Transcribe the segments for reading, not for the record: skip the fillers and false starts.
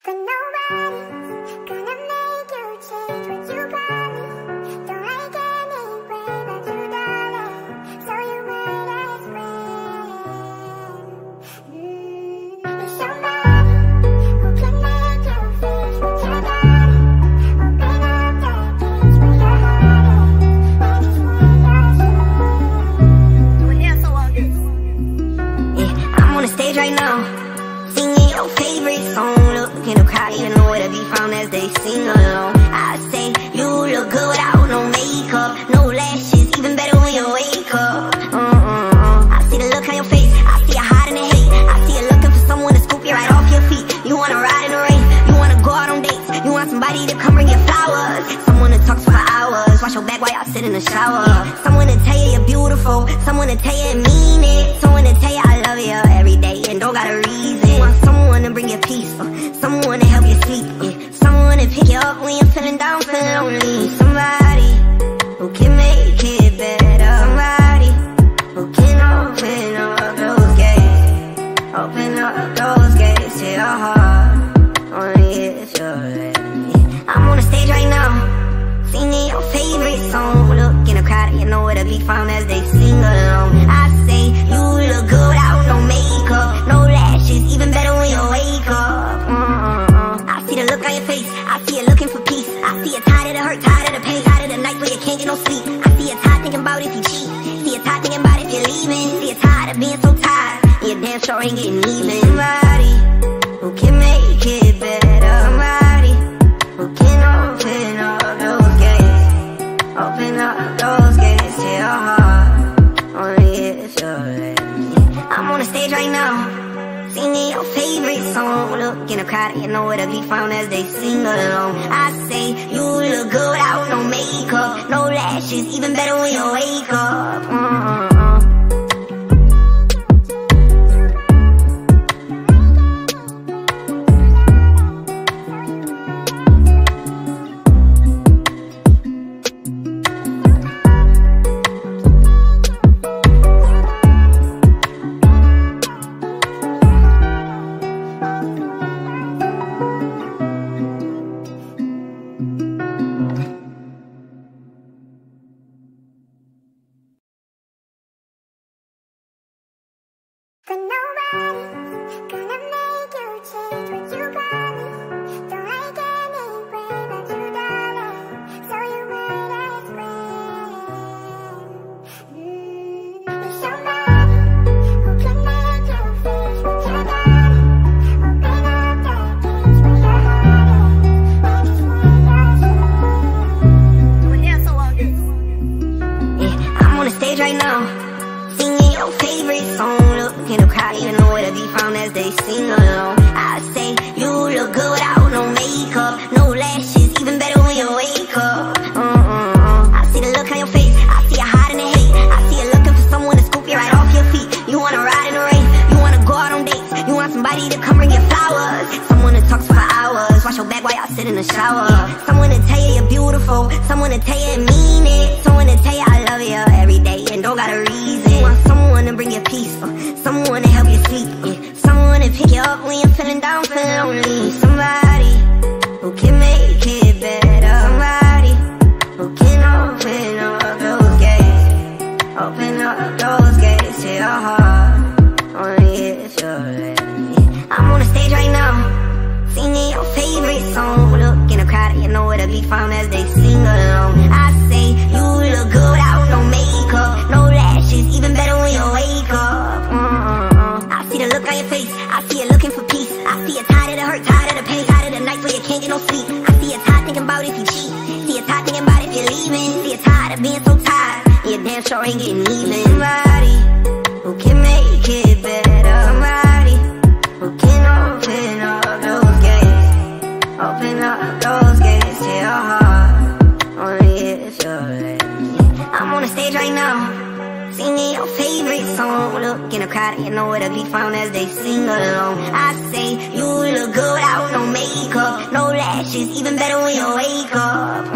But nobody's gonna make you change what you got me. Don't like anyway but you, darling. So you might as well. There's somebody who can make you face what you got it. Open up that cage where your heart is, and it's where you're so on this. Yeah, I'm on the stage right now, singing your favorite song. Look in the crowd, even nowhere to be found as they sing along. I say, you look good without no makeup, no lashes, even better when you wake up. I see the look on your face, I see you hiding the hate. I see you looking for someone to scoop you right off your feet. You wanna ride in the rain, you wanna go out on dates, you want somebody to come bring you flowers, someone to talk to for hours, wash your back while y'all sit in the shower, someone to tell you you're beautiful, someone to tell you you mean it, someone to tell you I love you every day and don't got a reason. You want someone to bring you peace, someone to help you sleep, someone to pick you up when you're feeling down, feeling lonely. Somebody who can make it better, somebody who can open up those gates, open up those gates to your heart, only if you're ready. I'm on the stage right now, singing your favorite song. Look in the crowd, you know where to be found as they sing along. I say, you look good without no makeup, no lashes, even better when you wake up. I see the look on your face, I see you looking for peace. I see you tired of the hurt, tired of the pain, tired of the nights where you can't get no sleep. I see you tired thinking about if you cheat, see you tired thinking about if you're leaving, see you tired of being so tired, and you damn sure ain't getting even. Somebody who can make it better, somebody who can open up those gates, open up those gates to your heart, only if you're ready. I'm on the stage right now, singing your favorite song. Look in the crowd, you know where to be found as they sing along. I say, you look good without no makeup, no lashes, even better when you wake up. But nobody's gonna make you change what you got me. Don't like anyway but you, darling. So you might as well. There's somebody who can make you face what you got it. Open up that cage where your heart is, and it's where you're so on this. Yeah, I'm on the stage right now, singing your favorite song. Look in the crowd, you know where to be found as they sing along. I say, you look good without no makeup, no lashes, even better when you wake up. I see the look on your face, I see you hiding the hate. I see you looking for someone to scoop you right off your feet. You wanna ride in the rain, you wanna go out on dates, you want somebody to come bring you flowers, someone to talk to for hours, wash your back while y'all sit in the shower, someone to tell you you're beautiful, someone to tell you you mean it, someone to tell you I love you every day and don't got a reason. You want someone to bring you peace, someone to help you sleep, someone to pick you up when you're feeling down, feeling lonely. Somebody who can make it better, somebody who can open up those gates, open up those gates to your heart, only if you're ready. I'm on the stage right now, singing your favorite song. Look in the crowd, you know where to be found as they sing along. I say, you look good without no makeup, no lashes, even better when you wake up. I see the look on your face, I see you looking for peace. I see you tired of the hurt, tired of the pain, tired of the nights where you can't get no sleep. I see you tired thinking about if you cheat, see you tired thinking about if you're leaving, see you tired of being so tired, and you damn sure ain't getting even. Somebody who can make it better, somebody who can open up those gates, open up those gates to your heart, only if you're ready. I'm on the stage right now, singing your favorite song. Look in the crowd, you know where to be found as they sing along. I say, you look good without no makeup, no lashes, even better when you wake up.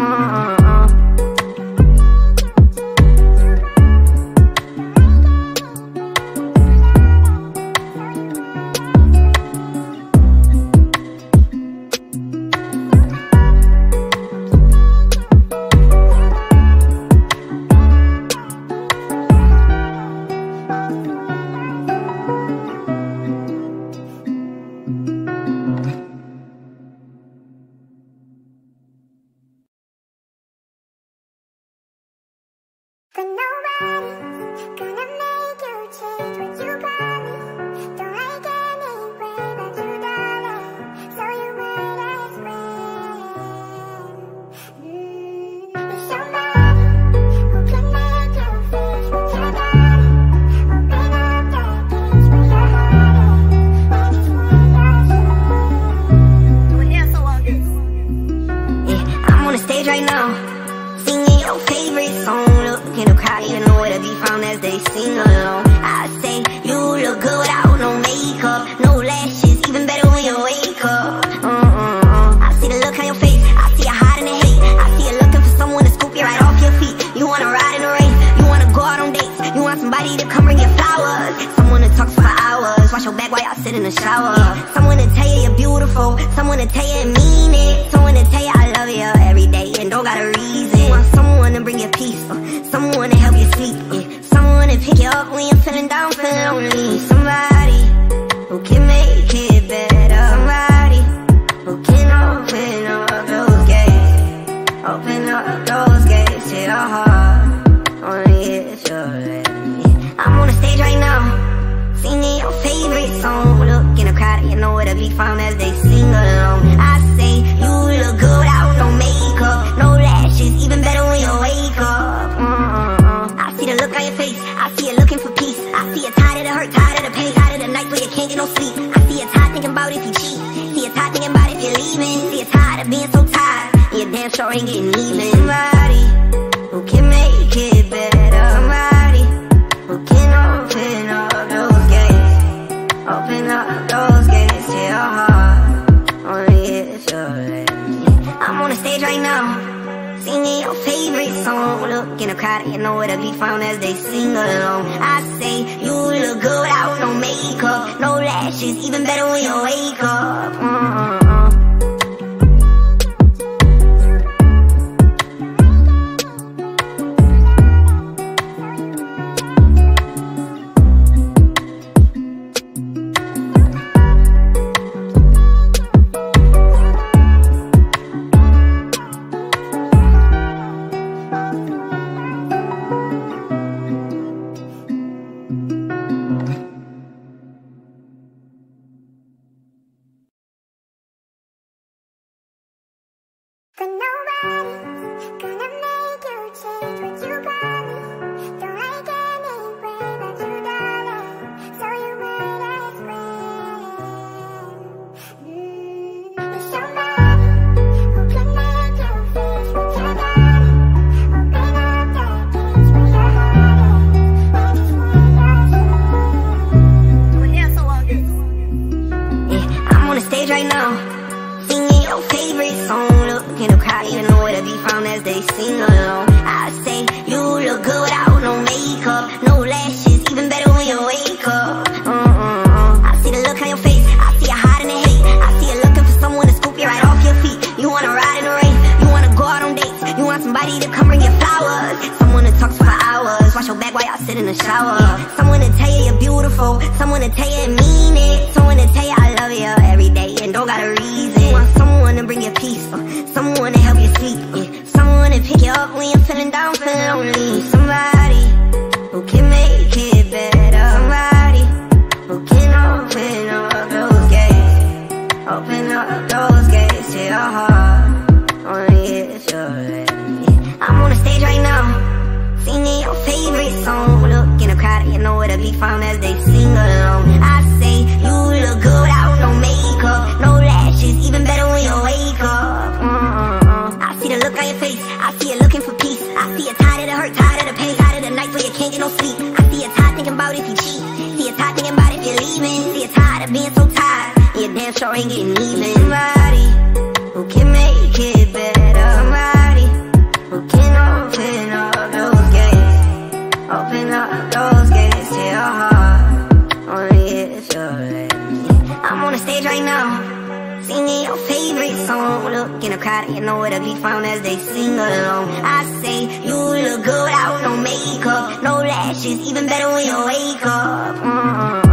sit in the shower. Someone to tell you you're beautiful, someone to tell you and mean it, someone to tell you I love you every day and don't got a reason. You want someone to bring you peace, someone to help you sleep, someone to pick you up when you're feeling down, feeling lonely. Somebody who can make it better, somebody who can open up those gates, open up those gates to your heart, only if you're ready. I'm on the stage right now, singing your favorite song. Look in the crowd, you know where to be found as they sing along. I say you look good without no makeup, no lashes, even better when you wake up. I see the look on your face, I see you looking for peace. I see you tired of the hurt, tired of the pain, tired of the nights where you can't get no sleep. I see you tired thinking about if you cheat, see you tired thinking about if you're leaving, see you tired of being so tired, and your damn sure ain't getting even. Somebody who can make it better, somebody who can open up those gates, open up those gates to your heart, only if you're ready. I'm on the stage right now, singing your favorite song. Look in the crowd, you know where to be found as they sing along. I say you look good without no makeup, no lashes, even better when you wake up. But nobody's gonna make you change what you promised. Don't like anyway, but you darling, so you might as well. There's somebody who can make you face what you got. Open up the gates where your heart is, and just want your Yeah, I'm on the stage right now, singing your favorite song. Look in the crowd, you know where to be found as they sing along. I say you look good without no makeup, no lashes, even better when you wake up. I see the look on your face, I see you hiding the hate, I see you looking for someone to scoop you right off your feet. You wanna ride in the rain, you wanna go out on dates, you want somebody to come bring you flowers, someone to talk to for hours, wash your back while y'all sit in the shower. Someone to tell you you're beautiful, someone to tell you and mean it, someone to tell you I love you every day and don't got a reason. You want someone to bring you peace, someone to help you sleep, someone to pick you up when you're feeling down, feeling lonely. Somebody who can make it better, somebody who can open up those gates, open up those gates to your heart, only if you're ready. I'm on the stage right now, singing your favorite song. Look in the crowd, you know where to be found as they sing along. I say you look good without no makeup, no lashes, even better when you wake up. I see the look on your face, I see you looking for peace. I see you tired of the hurt, tired of the pain, tired of the nights where you can't get no sleep. I see you tired thinking about if you cheat, see you tired thinking about if you're leaving, see you tired of being so tired, and your damn sure ain't getting even. Somebody who can make it better, somebody who can open up those gates, open up those gates to your heart, only if you're ready. I'm on the stage right now, singing your favorite song. Look in the crowd, you know where to be found as they sing along. I say you look good without no makeup, no lashes, even better when you wake up.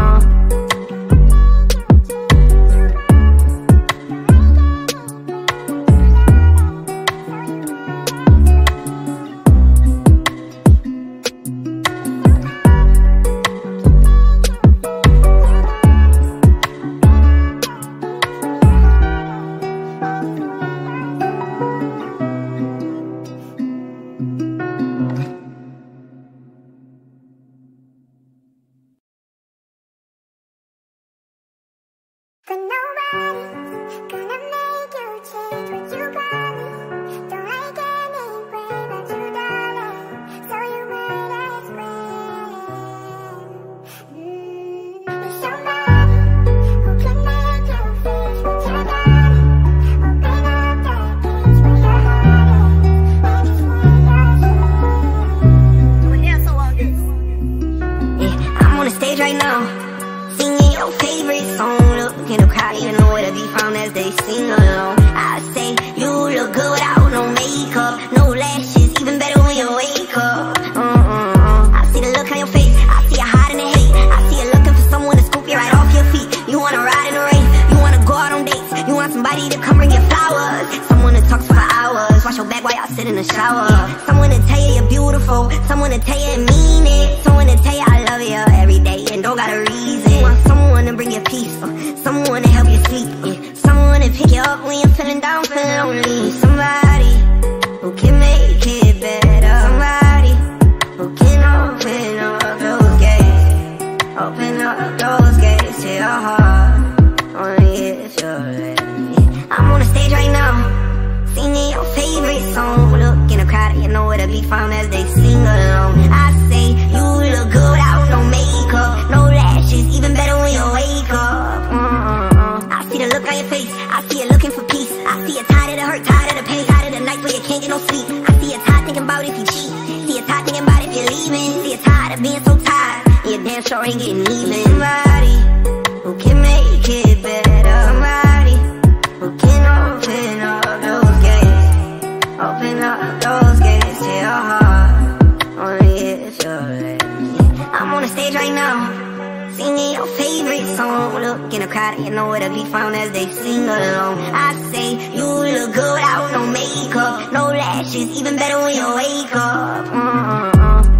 But nobody's gonna make you change what you promised. Don't like anyway, but you darling, so you might as well. There's somebody who can make you face what you got. Open up the gates where your heart is, and just want your Yeah, I'm on the stage right now, singing your favorite song. nowhere to be found as they sing along. I say you look good without no makeup, no lashes, even better when you wake up. I see the look on your face, I see you hiding the hate, I see you looking for someone to scoop you right off your feet. You wanna ride in the rain, you wanna go out on dates, you want somebody to come bring you flowers, someone to talk to for hours, wash your back while y'all sit in the shower, someone to tell you you're beautiful, someone to tell you and mean it, someone to tell you I love you every day and don't got a reason. You want someone to bring you peace, someone to help you sleep, someone to pick you up when you're feeling down, feeling lonely, somebody who can make it better, somebody who can open up those gates, open up those gates to your heart, only if you're ready. I'm on the stage right now, singing your favorite song. Look in the crowd, you know where to be found as they sing along. I say you look good without no makeup, no lashes, even better when you wake up. I see the look on your face, I see you looking for peace, I see you tired of the hurt, tired of the pain, tired of the nights where you can't get no sleep. I see you tired thinking about if you cheat, see you tired thinking about if you're leaving, see you tired of being so tired, you damn sure ain't getting even. Somebody who can make it better, somebody who can open up those gates, open up those gates to your heart, only if you're ready. I'm on the stage right now, singing your favorite song. Look in the crowd, you know where to be found as they sing along. I say you look good without no makeup, no lashes, even better when you wake up.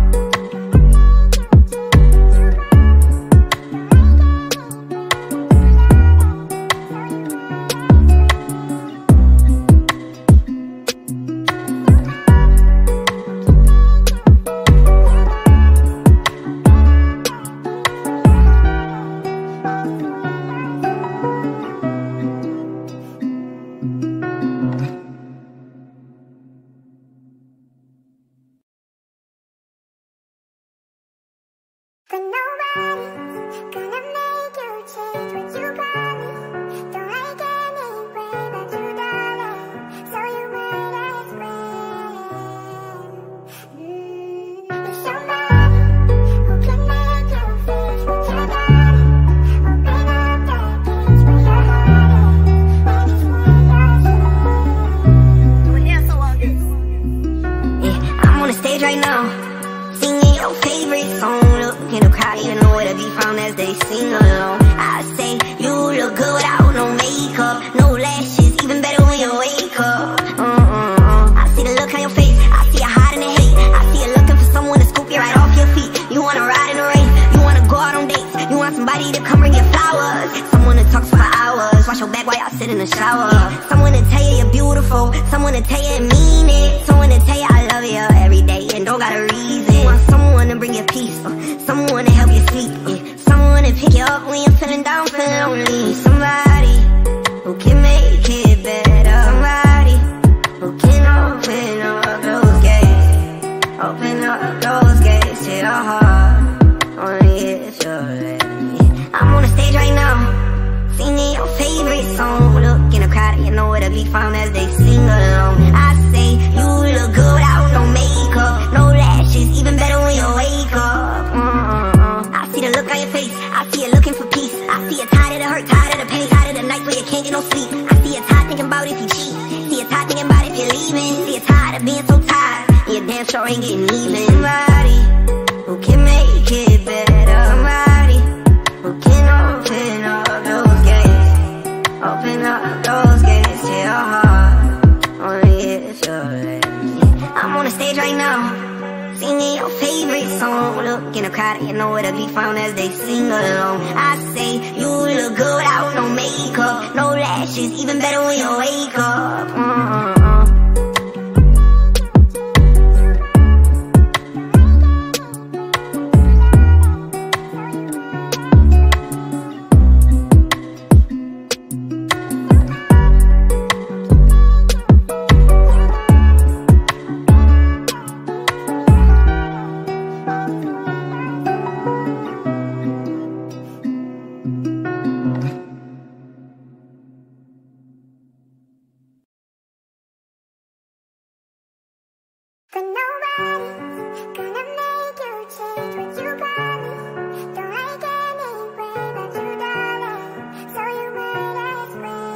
But nobody's gonna make you change what you got me. Don't like anyway but you, darling. So you might as well. There's somebody who can make you face what you got me. Open up that cage where your heart is, and it's where you're I'm on the stage right now, singing your favorite song. Look in the crowd, you know where to be found as they sing along. I say you look good without no makeup, no lashes, even better when you wake up. I see the look on your face, I see you hiding the hate, I see you looking for someone to scoop you right off your feet. You wanna ride in the rain, you wanna go out on dates, you want somebody to come bring you flowers, someone to talk to for hours, wash your back while y'all sit in the shower, someone to tell you you're beautiful, someone to tell you and mean it, someone to tell you I love you every day and don't got a reason. You want someone to bring you peace, someone to help you sleep, someone to pick you up when you're feeling down, feeling lonely, somebody who can make it better, somebody who can open up those gates, open up those gates to your heart, only if you're ready. I'm on the stage right now, singing your favorite song. Look in the crowd, you know where to be found as they sing along. I say you look good without no makeup, no lashes, even better when you wake up. I see the look on your face, I see you looking for peace, I see you tired of the hurt, tired of the pain, tired of the nights where you can't get no sleep. I see you tired thinking about if you cheat, see you tired thinking about if you're leaving, see you tired of being so tired, you damn sure ain't getting even. Somebody who can make it better, somebody who can open up those gates, open up those gates to your heart, only if you're ready. I'm on the stage right now, singing your favorite song. Look in the crowd, you know where to be found as they sing along. I say you look good without no makeup, no lashes, even better when you wake up. But nobody's gonna make you change what you got me. Don't like anyway but you, darling. So you might as well.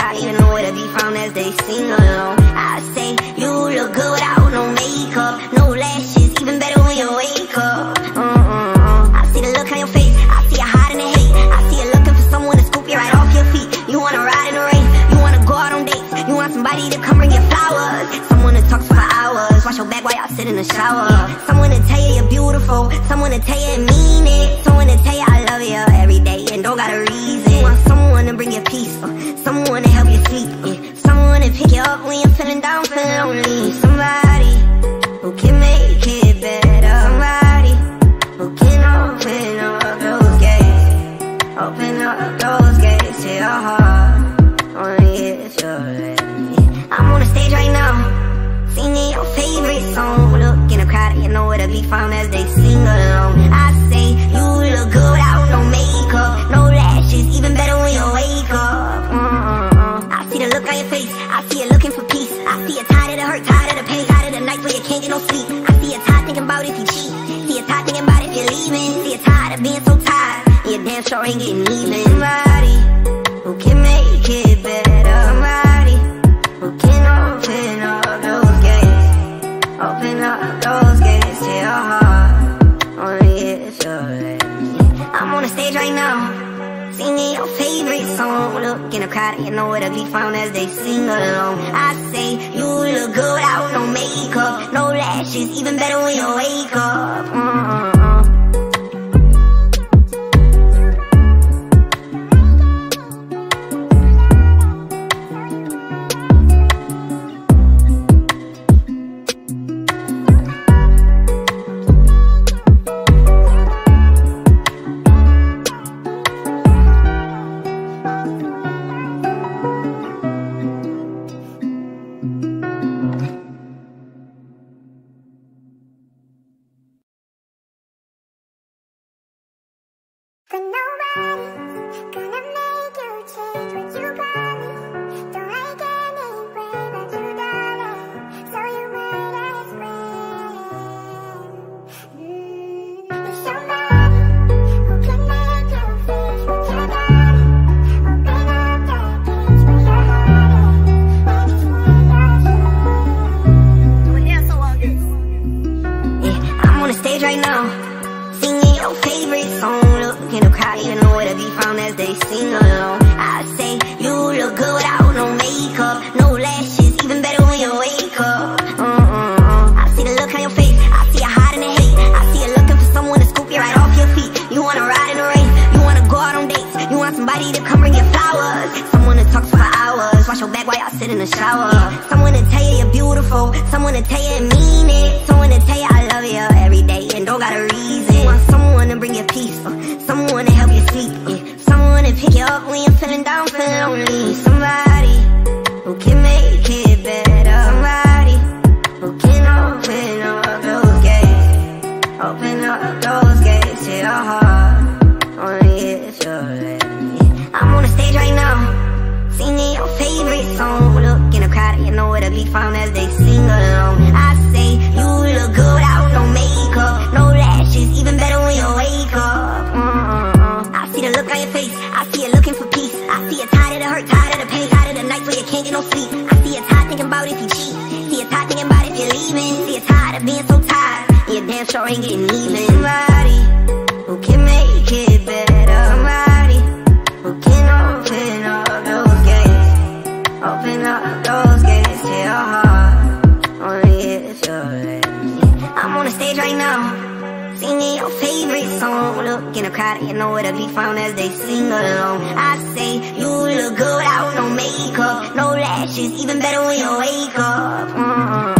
crowd, even know where to be found as they sing along. I say, you look good without no makeup, no lashes, even better when you wake up. I see the look on your face, I see you hiding the hate, I see you looking for someone to scoop you right off your feet. You wanna ride in the rain, you wanna go out on dates, you want somebody to come bring you flowers, someone to talk to for hours, wash your back while y'all sit in the shower. Someone to tell you you're beautiful, someone to tell you and mean it, someone to tell you I love you every day and don't got a reason. You want someone to bring you peace, someone to help you sleep, someone to pick you up when you're feeling down, feeling lonely. Somebody who can make it better, somebody who can open up those gates, open up those gates to your heart, only if you're ready. I'm on the stage right now, singing your favorite song. Look in the crowd, you know where to be found as they sing along. I say, you look good without no makeup, no lashes, even better when you wake up. I see the look on your face, I see you looking for peace, I see you tired of the hurt, tired of the pain, tired of the nights where you can't get no sleep. I see you tired thinking about if you cheat, see you tired thinking about if you're leaving, see you tired of being so tired, and your damn sure ain't getting even. Somebody who can make it better, somebody who can open up those gates, open up those gates to your heart, only if you're ready. I'm on the stage right now, singing your favorite song. Look in the crowd, you know where to be found as they sing along. I say, you look good without no makeup, no lashes, even better when you wake up. But nobody's gonna make you change what you promised. Don't like anyway, but you darling, so you might as well. There's somebody who can make you face what you darling. Open up the gates where your heart is, and it's where you're Yeah, so all this. Yeah, I'm on the stage right now, singing your favorite song. Look in the crowd, even know where to be found as they sing along. I say, you look good without no makeup, no lashes, even better when you wake up. I see the look on your face, I see you hiding the hate, I see you looking for someone to scoop you right off your feet. You wanna ride in the rain, you wanna go out on dates, you want somebody to come bring you flowers, someone to talk to for hours, wash your back while y'all sit in the shower. Someone to tell you you're beautiful, someone to tell you and mean it, someone to tell you I love you every day and don't got a reason. You want someone to bring you peace, someone to help you sleep, someone to pick you up when you're feeling down, feeling lonely. Somebody who can make it better, somebody who can open up those gates, open up those gates to your heart, only if you're ready. I'm on the stage right now, singing your favorite song. Look in the crowd, you know where to be found as they sing along. I say, you look good without no makeup, no lashes, even better when you wake up. I see the look on your face, I see you looking for peace, I see you tired of the hurt, tired of the pain, tired of the nights where you can't get no sleep. I see you tired thinking about if you cheat, see you tired thinking about if you're leaving, see you tired of being so tired, and your damn sure ain't getting even. Somebody who can make it better, somebody who can open up those gates, open up those gates to your heart, only if you're ready. I'm on the stage right now, singing your favorite song. Look in the crowd, you know where to be found as they sing along. I say, you look good without no makeup, no lashes, even better when you wake up.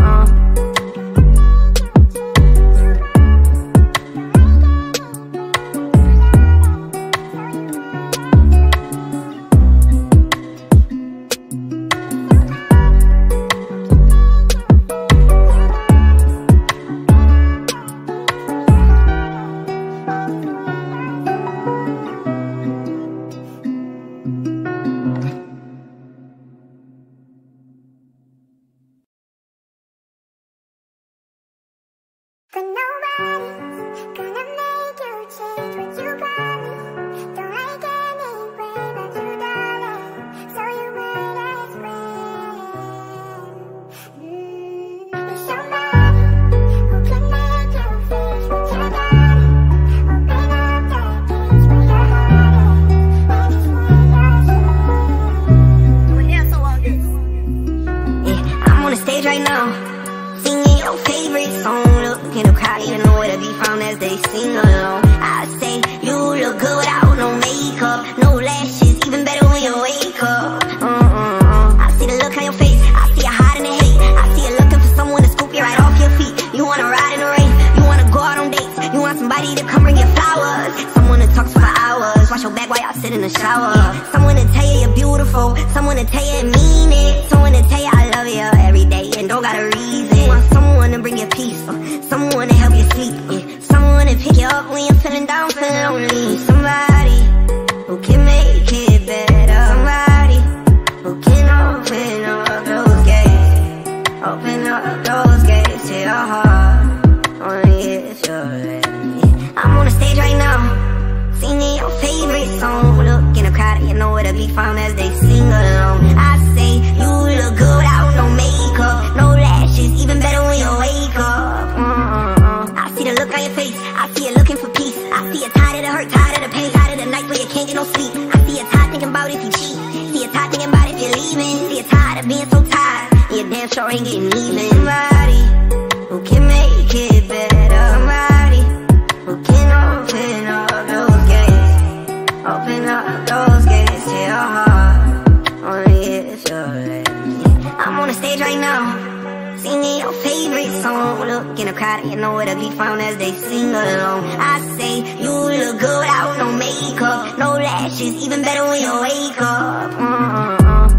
somebody to come bring you flowers. Someone to talk to for hours. Wash your back while y'all sit in the shower. Someone to tell you you're beautiful. Someone to tell you and mean it. Someone to tell you I love you every day and don't got a reason. You want someone to bring you peace, someone to help you sleep, someone to pick you up when you're feeling down, feeling lonely. Somebody who can make it better. Somebody who can open up those gates. Open up those gates to your heart. Only if you're ready. I'm on the stage right now, singing your favorite song. Look in the crowd, you know where to be found as they sing along. I say you look good without no makeup, no lashes, even better when you wake up. I see the look on your face, I see you looking for peace. I see you tired of the hurt, tired of the pain, tired of the nights where you can't get no sleep. I see you tired thinking about if you cheat, see you tired thinking about if you're leaving. See you tired of being so tired, and you damn sure ain't getting even. Somebody who can make it better. Somebody who can open up those gates. Open up those gates to your heart. Only if you're ready. I'm on the stage right now, singing your favorite song. Look in the crowd, you know where to be found as they sing along. I say you look good without no makeup, no lashes, even better when you wake up.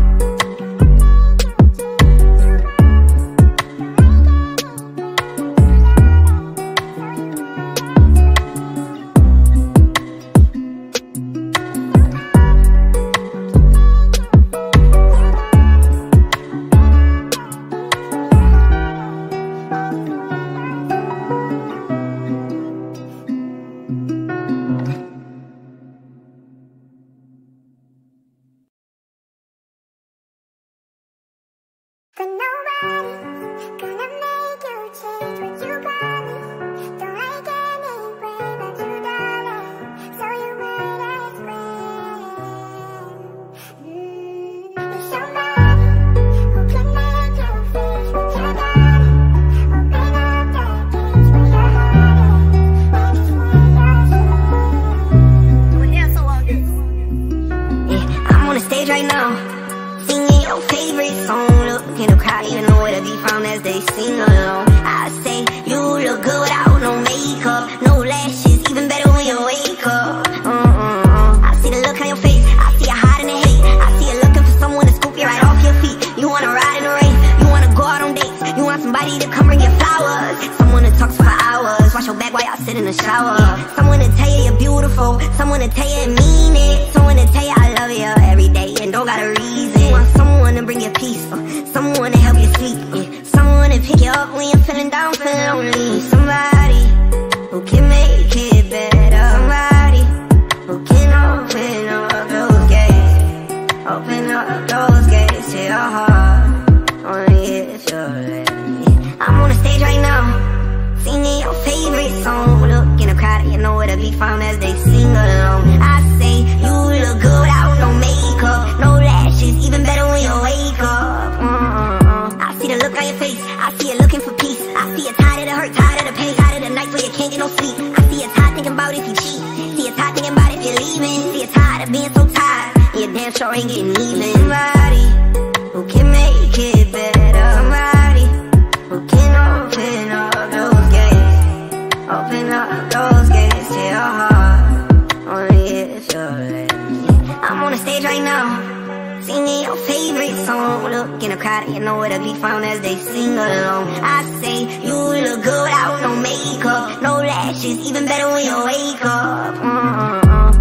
But nobody's gonna make you change what you got me. Don't like anyway but you, darling. So you might as well. There's somebody who can make you face what you got me. Open up that cage with your heart in. And it's I'm on the stage right now, singing your favorite song. Look in the crowd, you know where to be found as they sing along. I say you look good without no makeup, no lashes, even better when you wake up. I see the look on your face, I see you hiding the hate. I see you looking for someone to scoop you right off your feet. You wanna ride in the rain, you wanna go out on dates, you want somebody to come bring you flowers, someone to talk to for hours. Wash your back while y'all sit in the shower. Someone to tell you you're beautiful, someone to tell you and mean it, someone to tell you I love you every day and don't got a reason. You want someone to bring you peace, someone to help you sleep, someone to pick you up when you're feeling down, feeling lonely. Somebody who can make it better. Somebody who can open up those gates. Open up those gates to your heart. Only if you're ready. I'm on the stage right now, singing your favorite song. Look in the crowd, you know where to be found as they sing along. I say you look good without no makeup, no lashes, even better when you wake up. I see the look on your face, I see you looking for peace. I see you tired of the hurt, tired of the pain, tired of the nights where you can't get no sleep. I see you tired thinking about if you cheat, see you tired thinking about if you're leaving. See you tired of being so tired, and you damn sure ain't getting even. Somebody who can make it better. Somebody who can open up those gates. Open up those gates to your heart. Only if you're ready. I'm on the stage right now, singing your favorite song. Look in the crowd, you know where to be found as they sing along. I say you look good without no makeup, no lashes, even better when you wake up.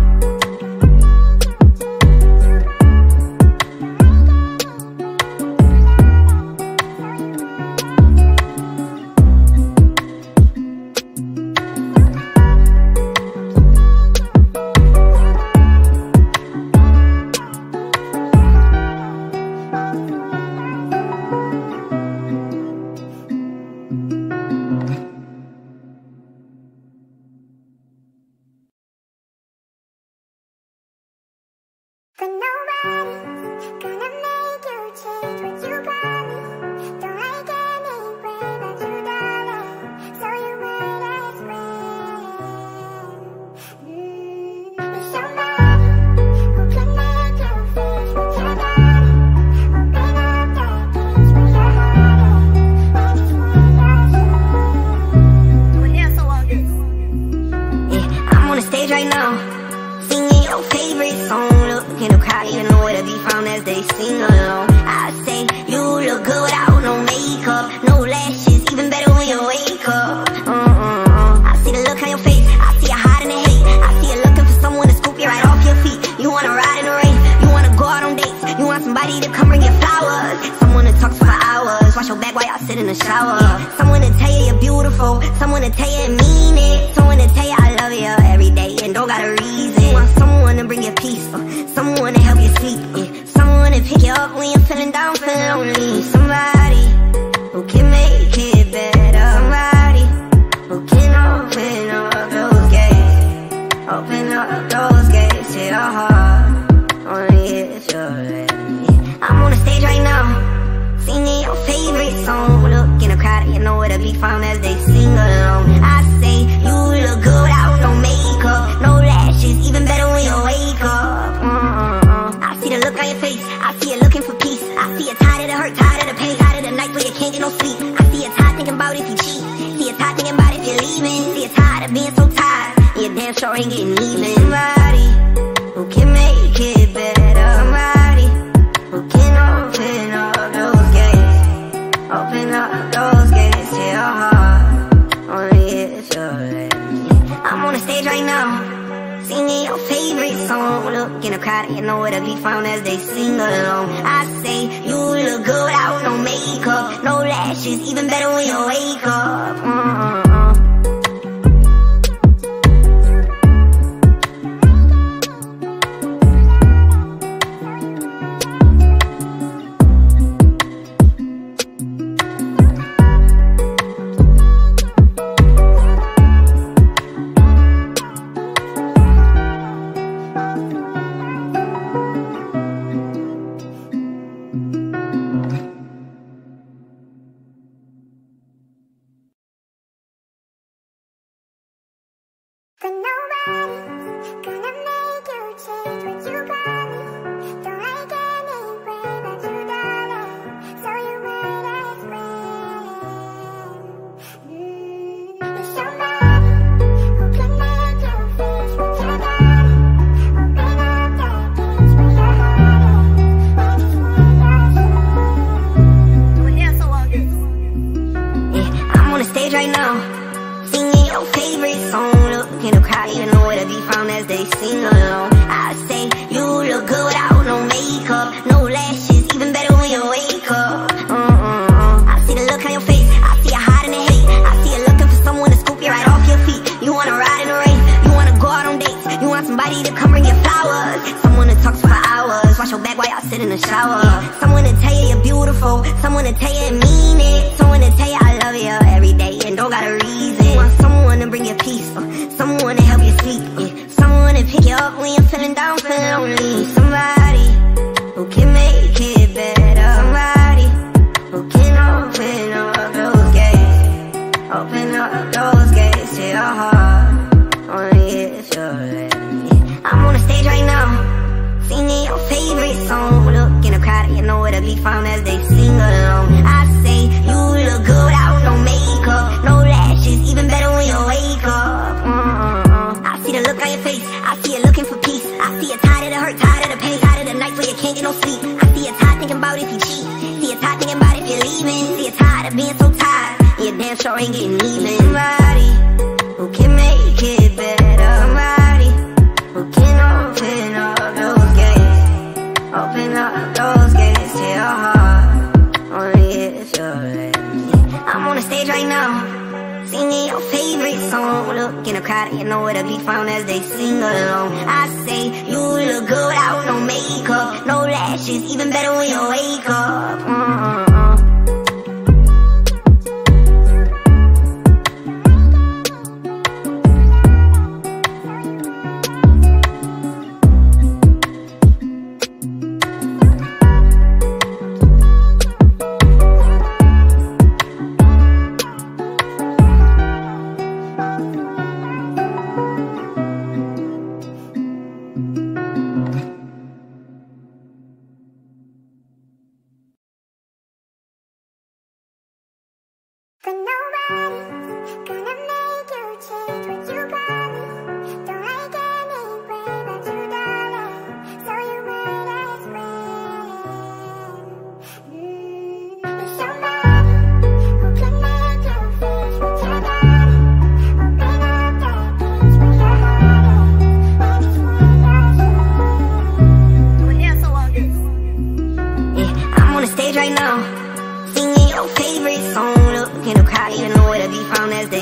But nobody's gonna make you change what you got me. Don't like anyway but you, darling. So you might as well. There's somebody who can make you face what you got me. Open up that cage with your heart in. And it's on the stage right now, singing your favorite song. Look in the crowd, you know where to be found as they sing along. I say you look good without no makeup, no lashes, even better when you wake up. I see the look on your face, I see you hiding the hate. I see you looking for someone to scoop you right off your feet. You wanna ride in the rain, you wanna go out on dates, you want somebody to come bring you flowers, someone to talk to for hours, wash your back while y'all sit in the shower. Someone to tell you you're beautiful, someone to tell you and mean it, someone to tell you I love you every day and don't got a reason. You want someone to bring you peace, someone to help you sleep, someone to pick you up when you're feeling down, feeling lonely. Somebody who can make it better, somebody who can open up those gates, open up those gates to your heart, only if you're ready. I'm on the stage right now, singing your favorite song. Look in the crowd, you know where to be found as they sing along. I say you look good without no makeup, no lashes, even better when you wake up. I see the look on your face, I see you looking for peace. I see you tired of the hurt, tired of the pain, tired of the nights where you can't get no sleep. I see you tired thinking about if you cheat, see you tired thinking about if you're leaving, see you tired of being so tired, and you damn sure ain't getting even. Somebody who can make it better, somebody who can open up those gates, open up those gates to your heart, only if you're ready. I'm on the stage right now, singing your favorite song. Look in the crowd, you know where to be found as they sing along. I say you look good without no makeup, no lashes, even better when you wake up. But nobody's gonna make you change what you got me. Don't like anyway, but you darling, so you might as well. There's somebody who can make you face what you got me. Open up the gates where your heart is, and it's where you're So on this. Yeah, I'm on the stage right now, singing your favorite song. Look in the crowd, you know where to be found as they sing along. I say you look good without no makeup, no lashes, even better when you wake up. I see the look on your face, I see you hiding the hate. I see you looking for someone to scoop you right off your feet. You wanna ride in the rain, you wanna go out on dates, you want somebody to come bring you flowers, someone to talk to for hours, wash your back while y'all sit in the shower. Someone to tell you you're beautiful, someone to tell you and mean it, someone to tell you I love you every day and don't got a reason. You want someone to bring you peace, someone to help you sleep, someone to pick you up when you're feeling down, feeling lonely. Somebody who can make it better, somebody who can open up those gates, open up those gates to your heart, only if you're ready. I'm on the stage right now, singing your favorite song. Look in the crowd, you know where to be found as they sing along. I say you look good without no makeup, no lashes, even better when you wake up. I see the look on your face, I see you looking for peace. I see you tired of the hurt, tired of the pain, tired of the nights where you can't get no sleep. I see you tired thinking about if you cheat, see you tired thinking about if you're leaving, see you tired of being so tired, and you damn sure ain't getting even. Somebody who can make it better, somebody who can open up those gates, open up those gates to your heart, only if you're ready. I'm on the stage right now, singing your favorite song. Look in the crowd, you know where to be found as they sing along. I say you look good without no makeup, no lashes, even better when you wake up.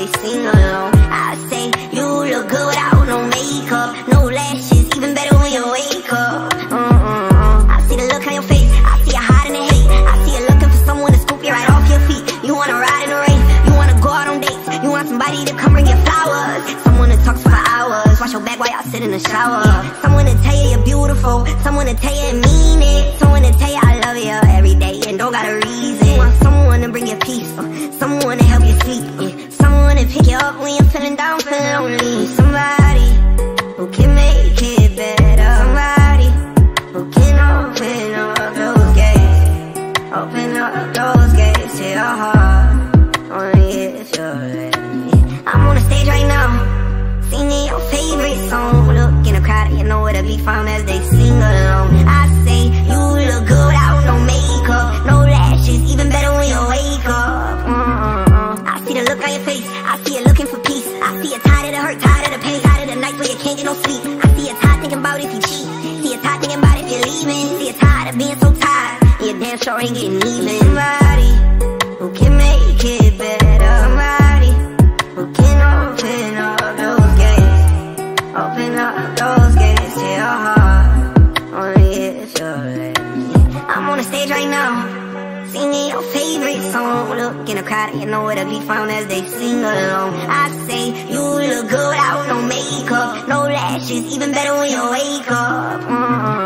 they sing along. I say you look good without no makeup, no lashes, even better when you wake up. I see the look on your face, I see you hiding the hate, I see you looking for someone to scoop you right off your feet. You wanna ride in the rain, you wanna go out on dates, you want somebody to come bring you flowers, someone to talk for hours, wash your back while y'all sit in the shower, someone to tell you you're beautiful, someone to tell you and mean it, someone to tell you I love you every day and don't got a reason. You want someone to bring you peace, someone to help you sleep, someone to pick you up when you're feeling down, feeling lonely, somebody who can make it better, somebody who can open up those gates, open up those gates to your heart, only if you're ready. I'm on the stage right now, singing your favorite song. Look in the crowd, you know where to be found as they sing along. I say you look good without no makeup, no lashes, even better when you wake up. I see the look on your face, I see you looking for peace, I see you tired of the hurt, tired of the pain, tired of the nights where you can't get no sleep. I see you tired thinking about if you cheat, see you tired thinking about if you're leaving, see you tired of being so tired, and your damn sure ain't getting even. Somebody who can make it better, somebody who can open up those gates, open up those gates to your heart, only if you're ready. I'm on the stage right now, singing your favorite song. Look in the crowd, you know where to be found as they sing along. I say you look good without no makeup, no lashes, even better when you wake up.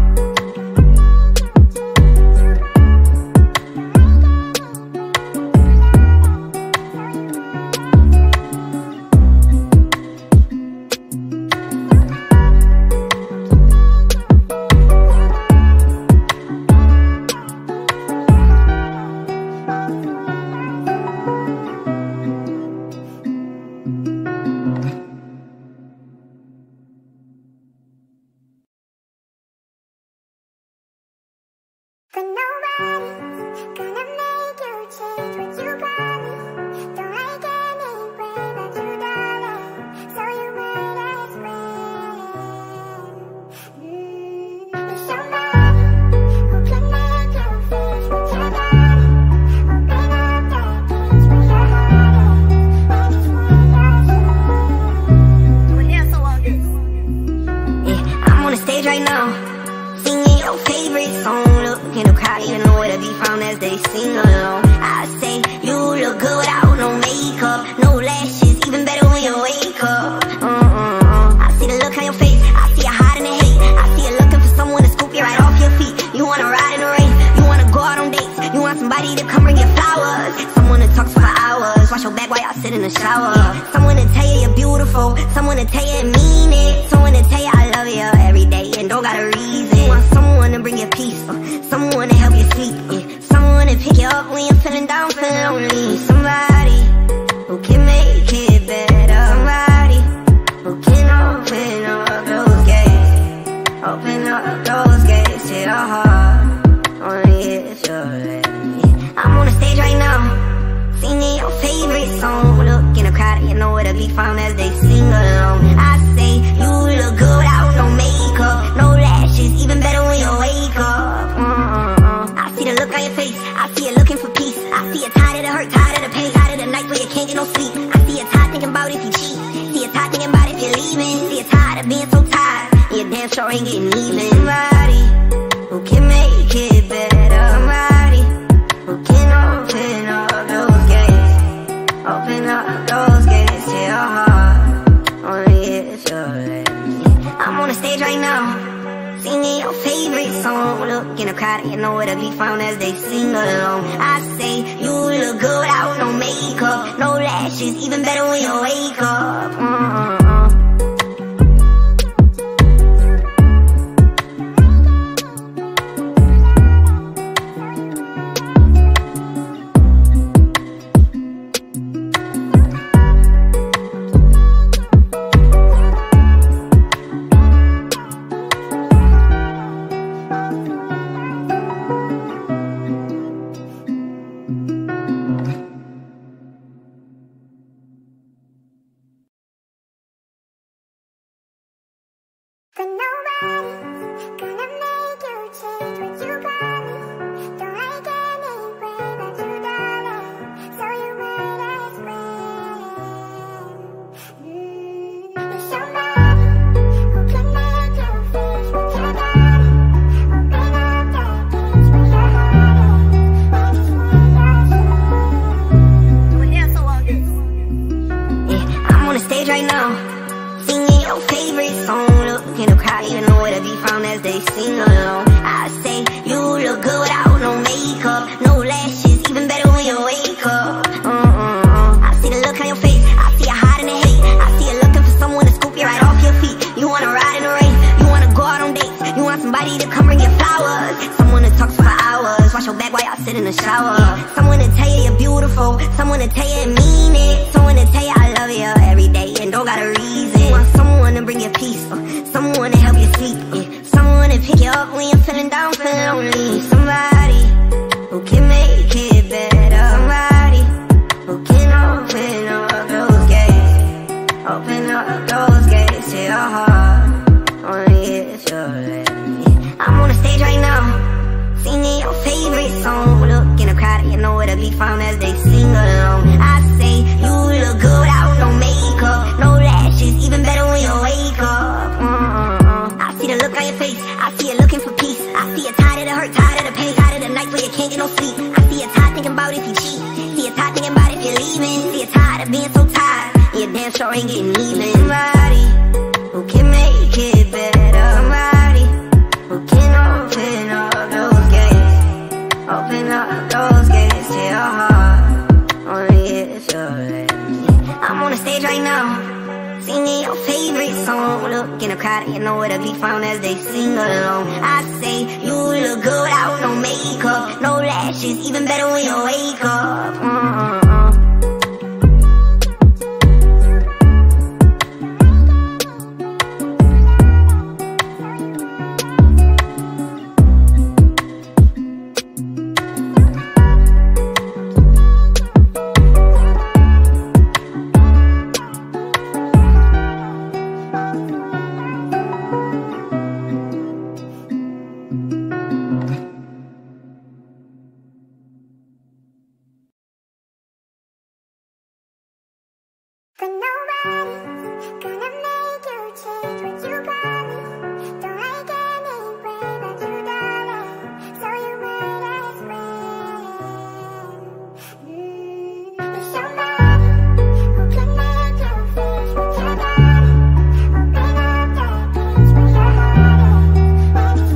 But nobody's gonna make you change what you got me. Don't like anyway, but you darling, so you might as well. There's somebody who can make you face what you got me. Open up that cage with your heart in, and it's wonderful. I'm on the stage right now, singing your favorite song. Look in the crowd, you know where to be found as they sing along. I say you look good without no makeup, no lashes, even better when you wake up. I see the look on your face, I see you hiding the hate, I see you looking for someone to scoop you right off your feet. You wanna ride in the rain, you wanna go out on dates, you want somebody to come bring you flowers, someone to talk for hours, wash your back while y'all sit in the shower, someone to tell you you're beautiful, someone to tell you and mean it, someone to tell you I love you every day and don't got a reason. You want someone to bring you peace, someone to help you sleep, someone to pick you up when you're feeling down, feeling lonely, somebody who can make it better, somebody who can open up those gates, open up those gates to your heart, only if you're ready. I'm on the stage right now, singing your favorite song. Look in the crowd, you know where to be found as they sing along. I say you look good without no makeup, no lashes, even better when you wake up. I see the look on your face, I see you looking for peace, I see you tired of the hurt, tired of the pain, tired of the nights where you can't get no sleep. I see you tired thinking about if you cheat, see you tired thinking about if you're leaving, see you tired of being so tired, and your damn sure ain't getting even. Somebody who can make it better, somebody who can open up those gates, open up those gates to your heart, only if you're ready. I'm on the stage right now, singing your favorite song. Look in the crowd, you know where to be found as they sing along. I say you look good without no makeup, no lashes, even better when you wake up. But nobody's gonna make you change what you got me. Don't like anyway, but you darling, so you might as well. in the crowd, even nowhere to be found as they sing along. I say, you look good without no makeup, no lashes, even better when you wake up. I see the look on your face, I see you hiding the hate. I see you looking for someone to scoop you right off your feet. You wanna ride in the rain, you wanna go out on dates, you want somebody to come bring you flowers, someone to talk to for hours, wash your back while y'all sit in the shower. Someone to tell you you're beautiful, someone to tell you and mean it, someone to tell you I love you every day and don't got a reason. You want someone to bring you peace, someone to help you sleep, someone to pick you up when you're feeling down, feeling lonely. Somebody who can make it better, somebody who can open up those gates, open up those gates to your heart, only if you're ready. I'm on the stage right now, singing your favorite song. Look in the crowd, you know where to be found as they sing along. I say, you look good without no makeup, no lashes, even better when you wake up. I see the look on your face, I see you looking for peace. I see you tired of the hurt, tired of the pain, tired of the nights where you can't get no sleep. I see you tired thinking about if you cheat, see you tired thinking about if you're leaving, see you tired of being so tired, and you damn sure ain't getting even. Somebody who can make it better, somebody who can open up those gates, open up those gates to your heart, only if you're ready. I'm on the stage right now, singing your favorite song. Look in the crowd, you know where to be found as they sing along. I say, you look good without no makeup, no lashes, even better when you wake up. But nobody's gonna make you change what you promised. Don't like anyway, but you darling, so you might as well. There's somebody who can make you face what you got. Open up that gates where your heart is, and it's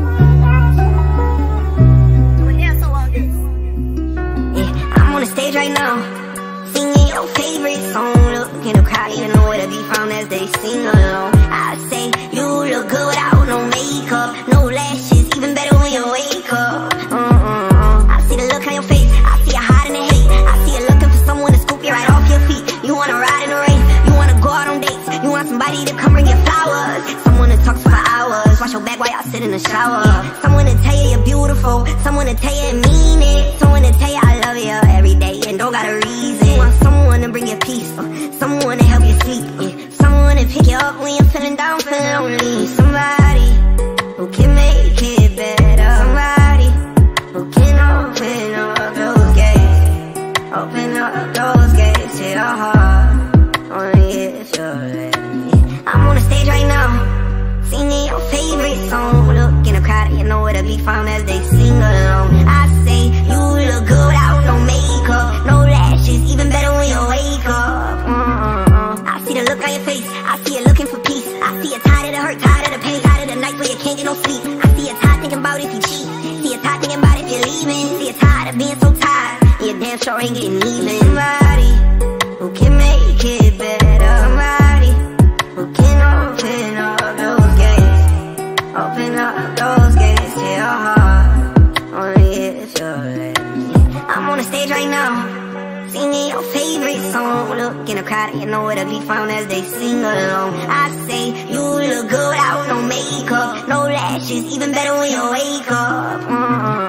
where you're ADELSO on this. Yeah, I'm on the stage right now, singing your favorite song. Look in the crowd, you know where to be found as they sing along. I say, you look good without no makeup, no lashes, even better when you wake up. I see the look on your face, I see you hiding the hate. I see you looking for someone to scoop you right off your feet. You wanna ride in the rain, you wanna go out on dates, you want somebody to come bring you flowers, someone to talk to for hours, wash your back while y'all sit in the shower. Someone to tell you you're beautiful, someone to tell you and mean it, someone to tell you I love you every day and don't got a reason. You want someone to bring you peace, someone to help you sleep, someone to pick you up when you're feeling down, feeling lonely. Somebody who can make it better, somebody who can open up those gates, open up those gates to your heart, only if you're ready. I'm on the stage right now, singing your favorite song. Look in the crowd, you know where to be found as they sing along. I say, you look good without no makeup, no lashes, even better when you wake up. I see the look on your face, I see you looking for peace. I see you tired of the hurt, tired of the pain, tired of the nights where you can't get no sleep. I see you tired thinking about if you cheat, see you tired thinking about if you're leaving, see you tired of being so tired, and you damn sure ain't getting even. Somebody who can make it better, somebody who can open up those gates, open up those gates to your heart, only if you're ready. I'm on the stage right now, singing your favorite song. Look in the crowd, you know where to be found as they sing along. I say, you look good without no makeup, no lashes, even better when you wake up.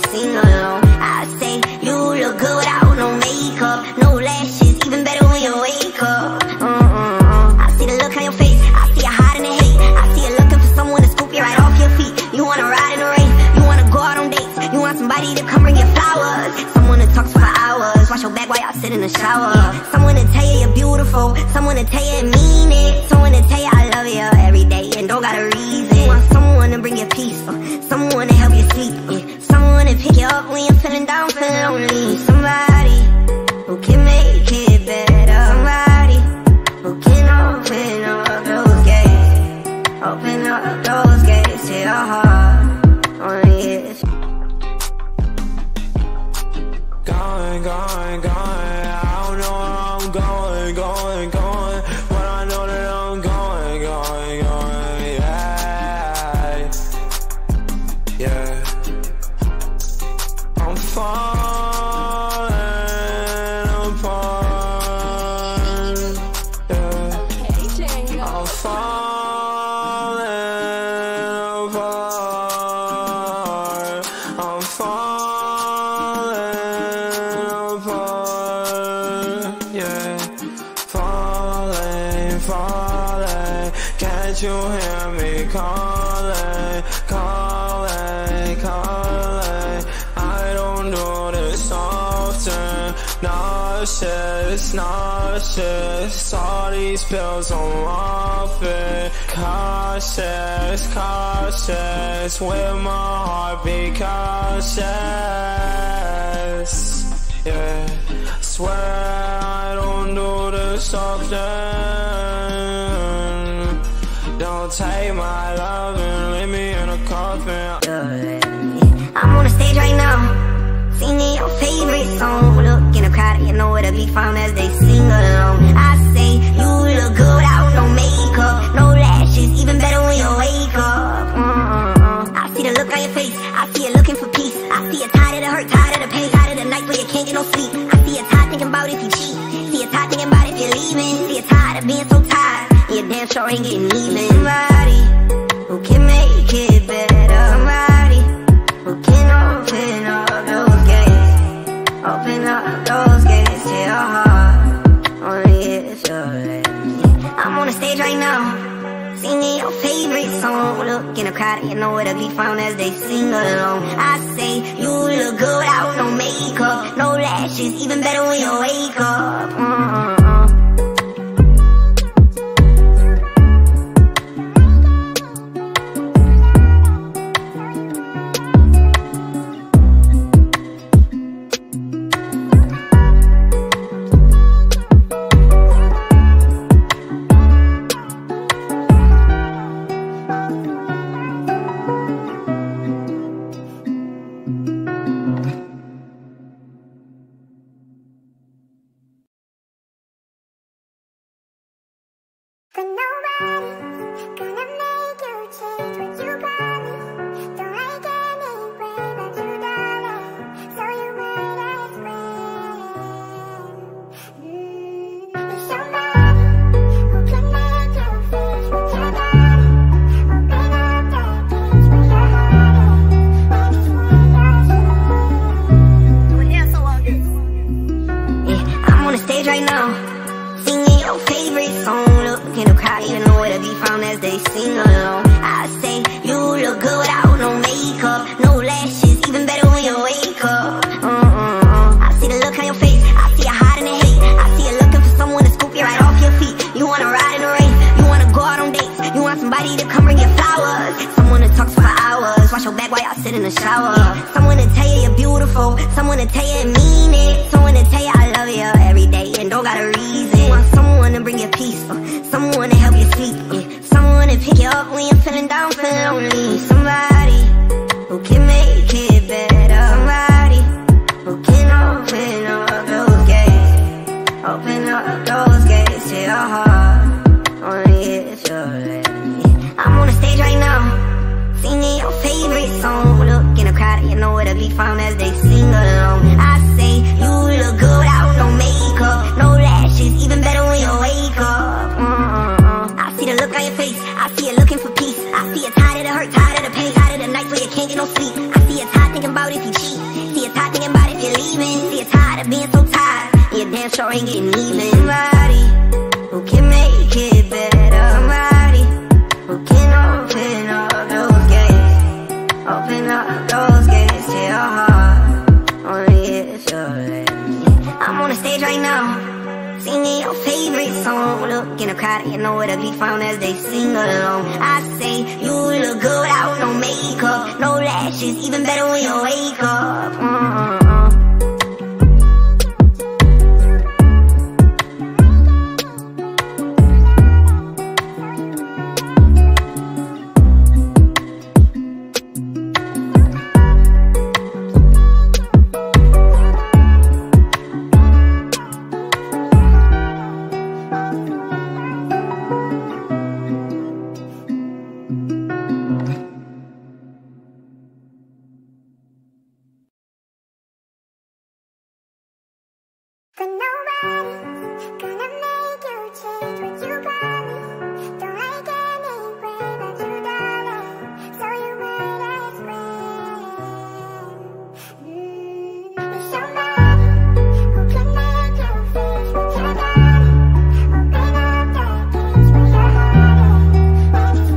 sing along. I say you look good without no makeup, no lashes, even better when you wake up. I see the look on your face, I see you hiding the hate, I see you looking for someone to scoop you right off your feet. You wanna ride in the rain, you wanna go out on dates, you want somebody to come bring you flowers, someone to talk for hours, wash your back while y'all sit in the shower, someone to tell you you're beautiful, someone to tell you and mean it, someone to tell you I love you every day and don't got a reason. You want someone to bring you peace, someone to help you sleep, someone to pick you up when you're feeling down, feeling lonely, somebody who can make it better, somebody who can open up those gates, open up those gates to your heart. Only if going, going, going, I don't know where I'm going, going, going, but I know that I'm going, going, going, yeah, yeah. I'm falling apart, yeah. I'm falling apart, I'm falling apart, yeah. Falling, falling, can't you hear me calling, calling, calling? I don't do this often, nauseous, nauseous, all these pills I'm off it, cautious, cautious, with my heart be cautious, yeah. Swear I don't do this often, don't take my love and leave me in a coffin. I'm on the stage right now, singing your favorite song. Look in the crowd and you know where to be found as they sing along. I say you look good without no makeup, no lashes, even better when you wake up. I see the look on your face, I see you looking for peace, I see you tired of the hurt, tired of the pain, tired of the nights where you can't get no sleep. I see you tired thinking about if you cheat, see you tired thinking about if you're leaving, see you tired of being so tired, and you damn sure ain't getting even. Somebody who can make it better, somebody who can open up those gates, open up those gates to your heart. Only if you're ready. I'm on the stage right now, singing your favorite song. Look in the crowd and you know where to be found as they sing along. I say you look good without no makeup, no lashes, even better when you wake up. But nobody's gonna make you change what you promised. Don't like anyway, but you darling, so you might as well. There's somebody who can make you face what you're darling. Open up that cage with your heart and it's wonderful. I'm on the stage right now, singing your favorite song. Look in the crowd, you know where to be found as they sing along. I say you look good without no makeup, no lashes, even better when you wake up. I see the look on your face, I see you hiding the hate, I see you looking for someone to scoop you right off your feet. You wanna ride in the rain, you wanna go out on dates, you want somebody to come bring you flowers, someone to talk for hours, wash your back while y'all sit in the shower, someone to tell you you're beautiful, someone to tell you and mean it, someone to tell you I love you every day and don't got a reason. You want someone to bring you peace, someone to help you sleep, someone to pick you up when you're feeling down, feeling lonely, somebody who can make it better, somebody who can open up those gates, open up those gates to your heart. Only if you're ready. I'm on the stage right now, singing your favorite song. Look in the crowd and you know where to be found as they sing along. I say you look good without no makeup, no lashes, even better when you wake up. I see the look on your face, I see you looking for peace, I see you tired of the hurt, tired of the pain, tired of the nights where you can't get no sleep, I see you tired thinking about if you cheat, sure ain't getting even. Somebody who can make it better. Somebody who can open up those gates. Open up those gates to your heart. Only if you let me. I'm on the stage right now, singing your favorite song. Look in the crowd, you know where to be found as they sing along. I say you look good without no makeup, no lashes, even better when you wake up. But nobody's gonna make you change what you promised. Don't like anyway, but you darling, so you might as well. There's somebody who can make you face what you're darling. Open up that cage for your heart, and just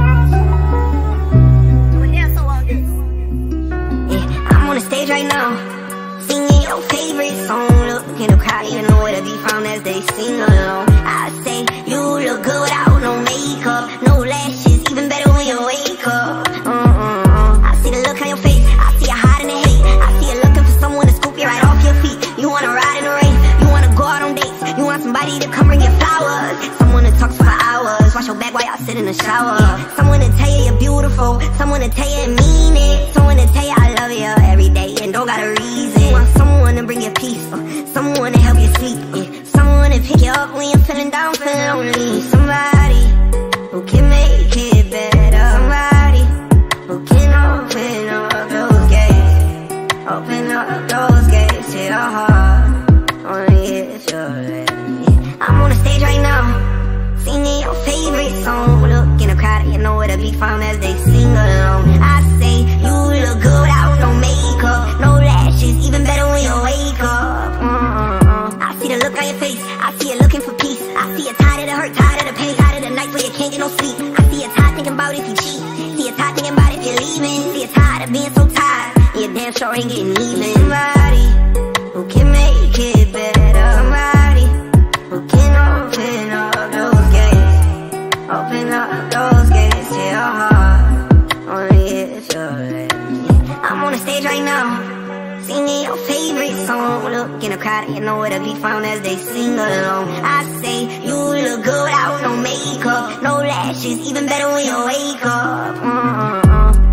want your soul. Yeah, I'm on the stage right now, singing your favorite song. Look in the crowd, you know where to be found as they sing along. I say you look good without no makeup, no lashes, even better when you wake up. I see the look on your face, I see you hiding the hate. I see you looking for someone to scoop you right off your feet. You wanna ride in the rain, you wanna go out on dates, you want somebody to come bring you flowers, someone to talk to for hours, wash your back while y'all sit in the shower. Someone to tell you you're beautiful, someone to tell you and mean it, someone to tell you I love you every day and don't got a reason. You want someone to bring you peace, someone to help you sleep, someone to pick you up when you're feeling down, feeling lonely. Somebody who can make it better. Somebody who can open up those gates. Open up those gates to your heart. Only if you let me. I'm on the stage right now, singing your favorite song. Look in the crowd, you know where to be found as they sing along. I say you look good without no makeup, no lashes, even better when you wake up. I see the look on your face, I see you looking for peace. I see you tired of the hurt, tired of the pain, tired of the nights where you can't get no sleep. I see you tired thinking about if you cheat, see you tired thinking about if you're leaving, see you tired of being so tired, and you damn sure ain't getting even. Somebody who can make it better. Somebody who can open up those gates. Open up those gates to your heart. Only if you let me. I'm on the stage right now, singing your favorite song. Look in the crowd, you know where to be found as they sing along. I say you look good without no makeup, no lashes, even better when you wake up.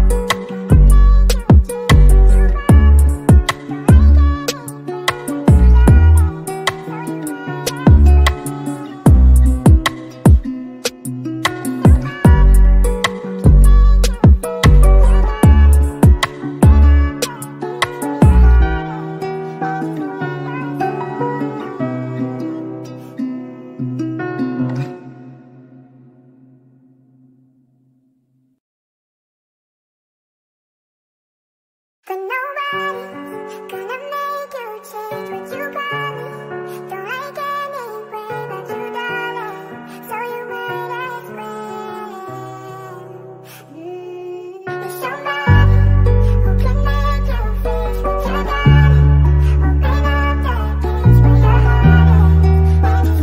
But nobody's gonna make you change what you promised. Don't like anyway, but you darling, so you might as well. There's somebody who can make you face what you're darling. Open up that cage for your heart, and just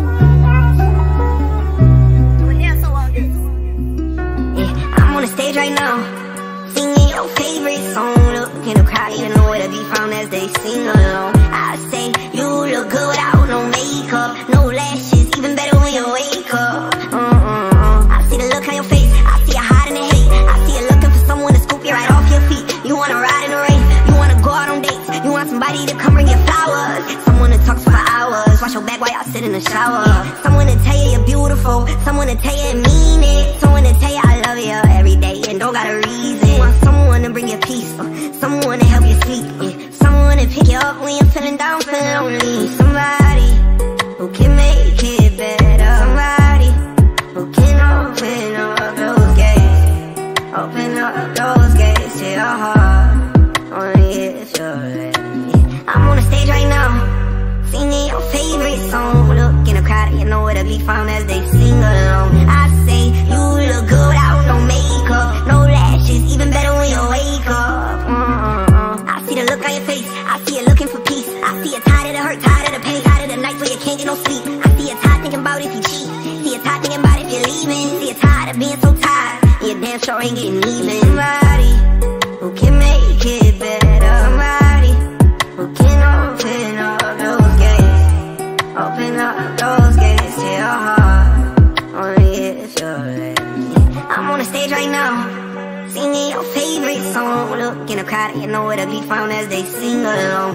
want your soul. Yeah, I'm on the stage right now, singing your favorite song. Look in the crowd, you know where to be found as they sing along. I say you look good without no makeup, no lashes, even better when you wake up. I see the look on your face, I see you hiding the hate. I see you looking for someone to scoop you right off your feet. You wanna ride in the rain, you wanna go out on dates, you want somebody to come bring you flowers, someone to talk to for hours, wash your back while y'all sit in the shower. Someone to tell you you're beautiful, someone to tell you and mean it, someone to tell you I love you every day and don't got a reason. You want someone to bring you peace, someone to help you sleep, someone to pick you up when you're feeling down, feeling lonely. Somebody who can make it better. Somebody who can open up those gates. Open up those gates to your heart. Only if you let me. I'm on the stage right now, singing your favorite be found as they sing along. I say you look good without no makeup, no lashes, even better when you wake up. I see the look on your face, I see you looking for peace. I see you tired of the hurt, tired of the pain, tired of the nights where you can't get no sleep. I see you tired thinking about if you cheat, see you tired thinking about if you're leaving. See you tired of being so tired, and your damn sure ain't getting even. Somebody who can make it better, somebody who can open up those gates, open up those gates to your heart, only if you're ready. I'm on the stage right now, singing your favorite song. Look in the crowd, you know where to be found as they sing along.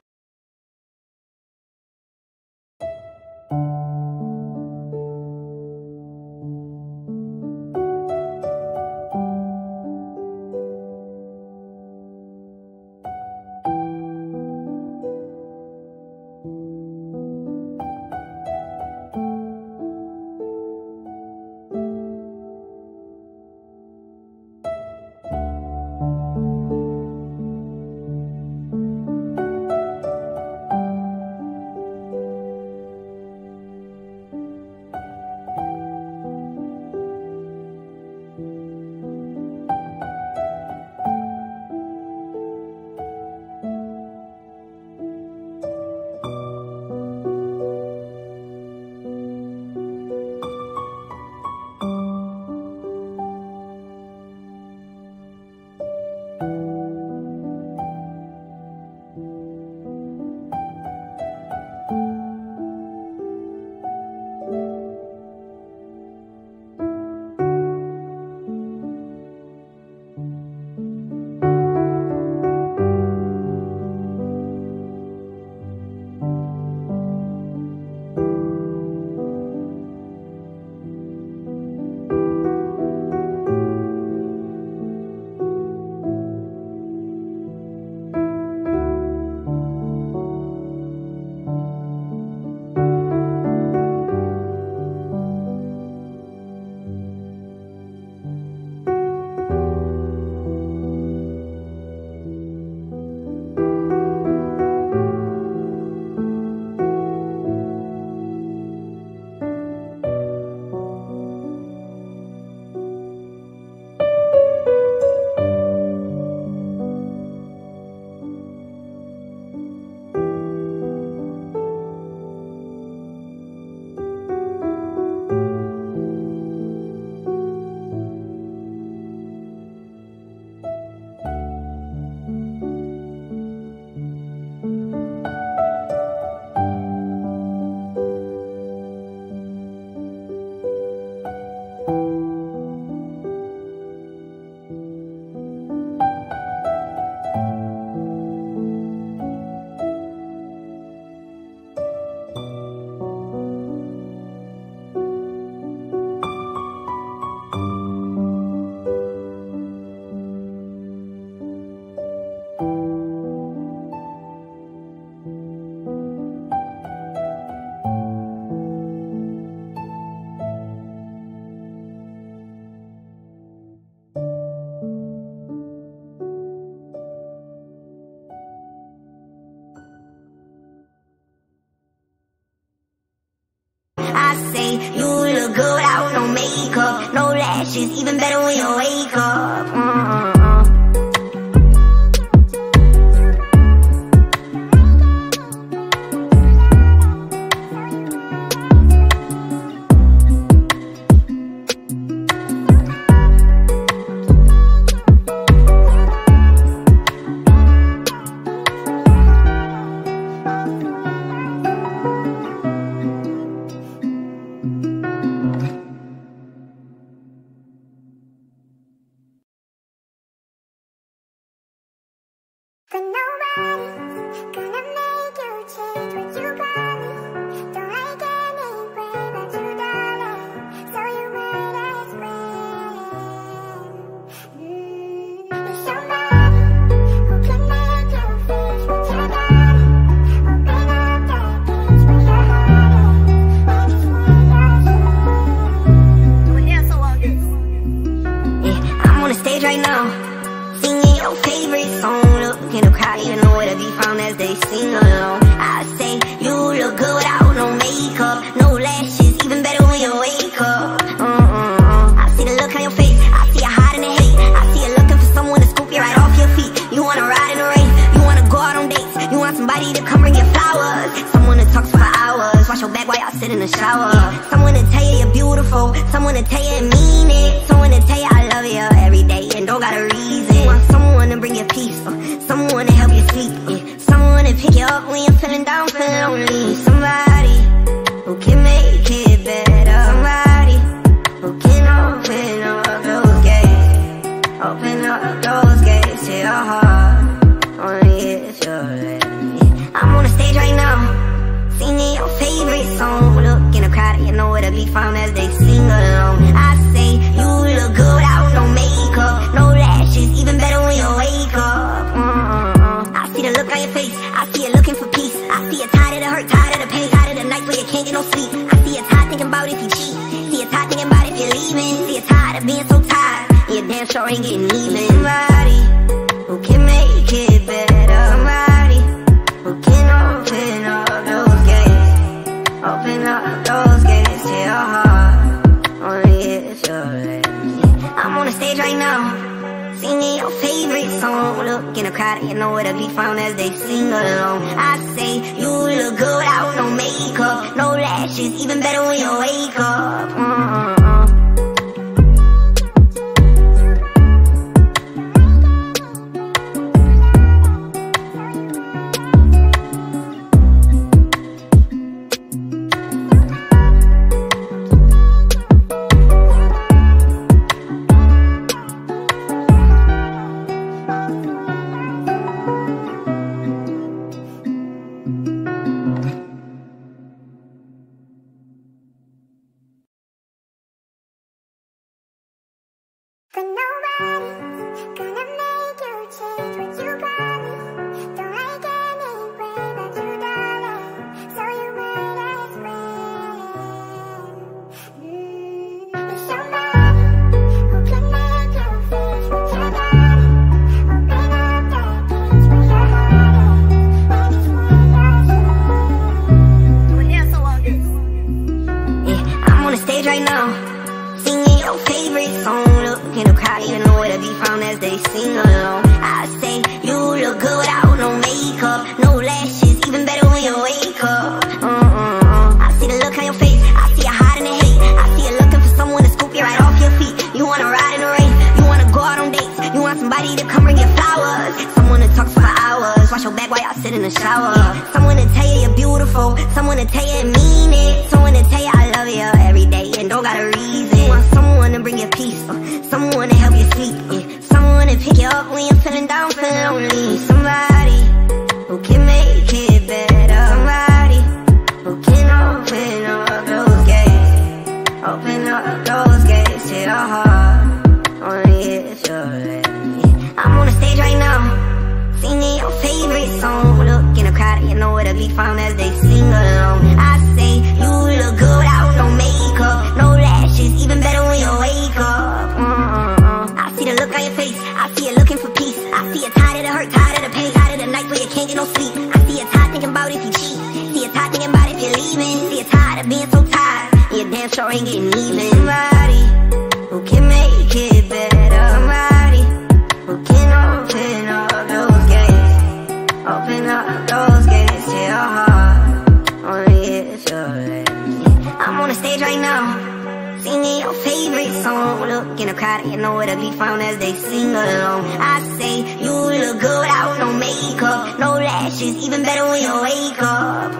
I say you look good without no makeup, no lashes, even better when you wake up. sure ain't getting even. Somebody who can make it better. Somebody who can open up those gates. Open up those gates to your heart. Only if you're ready. I'm on the stage right now, singing your favorite song. Look in the crowd, you know where to be found as they sing along. I say you look good without no makeup, no lashes, even better when you wake up. But nobody's gonna make you change what you got me. Don't like anyway, but you darling, so you might as well. There's somebody who can make you face what you got me. Open up that cage with your heart in, and it's wonderful. Yeah, I'm on the stage right now, singing your favorite song. Look in the crowd, you know where to be found as they sing along. I say you look good without no makeup, no lashes, even better when you wake up. I see the look on your face, I see you hiding the hate. I see you looking for someone to scoop you right off your feet. You wanna ride in the rain, you wanna go out on dates, you want somebody to come bring you flowers, someone to talk for hours, wash your back while y'all sit in the shower. Someone to tell you you're beautiful, someone to tell you and mean it, someone to tell you I love you every day and don't got a reason. You want someone to bring you peace, someone to help you sleep, someone to pick you up when you're feeling down, feeling lonely. Somebody who can make it better. Somebody who can open up those gates. Open up those gates to your heart. Only if you're ready. I'm on the stage right now, singing your favorite song. Look in the crowd, you know where to be found as they sing along. I say you look good without no makeup, no lashes, even better when you wake up. I see the look on your face, I see you looking for peace. I see you tired of the hurt, tired of the pain, tired of the nights where you can't get no sleep. I see you tired thinking about if you cheat, see you tired thinking about if you're leaving, see you tired of being so tired, and your damn sure ain't getting even. Somebody who can make it better. Somebody who can open up those gates. Open up those gates to your heart. Only if you're ready. I'm on the stage right now, singing your favorite song. Look in the crowd, you know where to be found as they sing along. I say you look good without no makeup, no lashes, even better when you wake up.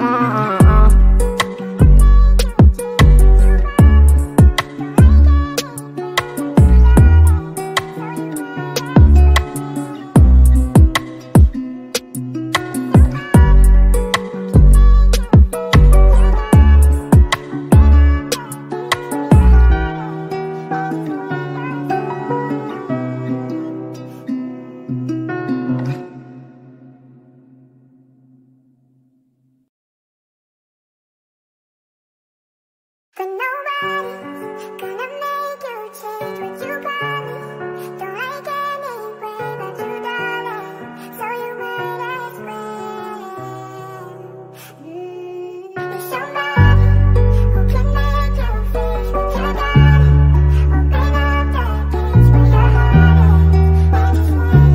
But nobody's gonna make you change what you got me. Don't like anyway, but you darling, so you might as well. There's somebody who can make you face what you got me. Open up that cage with your heart in, and it's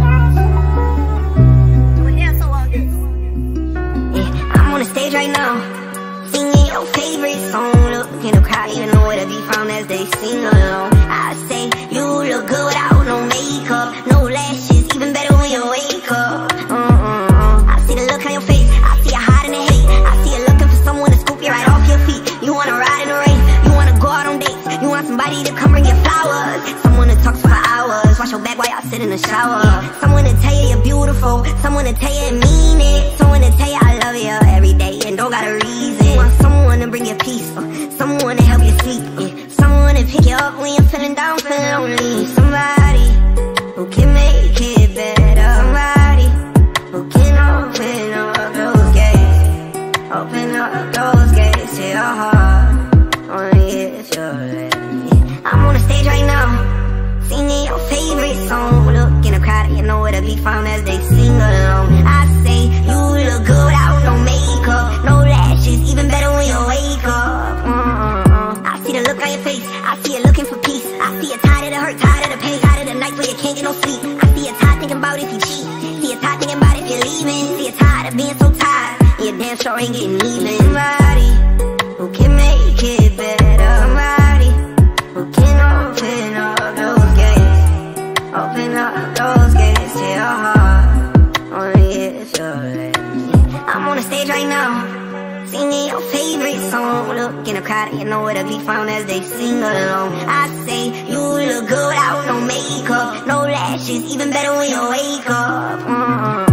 wonderful. Yeah, I'm on the stage right now, singing your favorite song. Look in the crowd, you know where to be found as they sing along. I say you look good without no makeup, no lashes, even better when you wake up. I see the look on your face, I see you hiding the hate. I see you looking for someone to scoop you right off your feet. You wanna ride in the rain, you wanna go out on dates, you want somebody to come bring you flowers, someone to talk for hours, wash your back while y'all sit in the shower. Someone to tell you you're beautiful, someone to tell you and mean it, someone to tell you I love you every day and don't got a reason. You want someone to bring you peace, someone to help you sleep, someone to pick you up when you're feeling down, feeling lonely. Somebody who can make it better. Somebody who can open up those gates. Open up those gates to your heart. Only if you're ready. I'm on the stage right now, singing your favorite on your face. I see you looking for peace. I see you tired of the hurt, tired of the pain, tired of the nights where you can't get no sleep. I see you tired thinking about if you cheat. See you tired thinking about if you're leaving. See you tired of being so tired, and you damn sure ain't getting even. Somebody who can make it better. Somebody who can open up those gates. Open up those gates to your heart. Only if you're ready. I'm on the stage right now, singing your favorite song. Look in the crowd and you know where to be found as they sing along. I say you look good without no makeup, no lashes, even better when you wake up.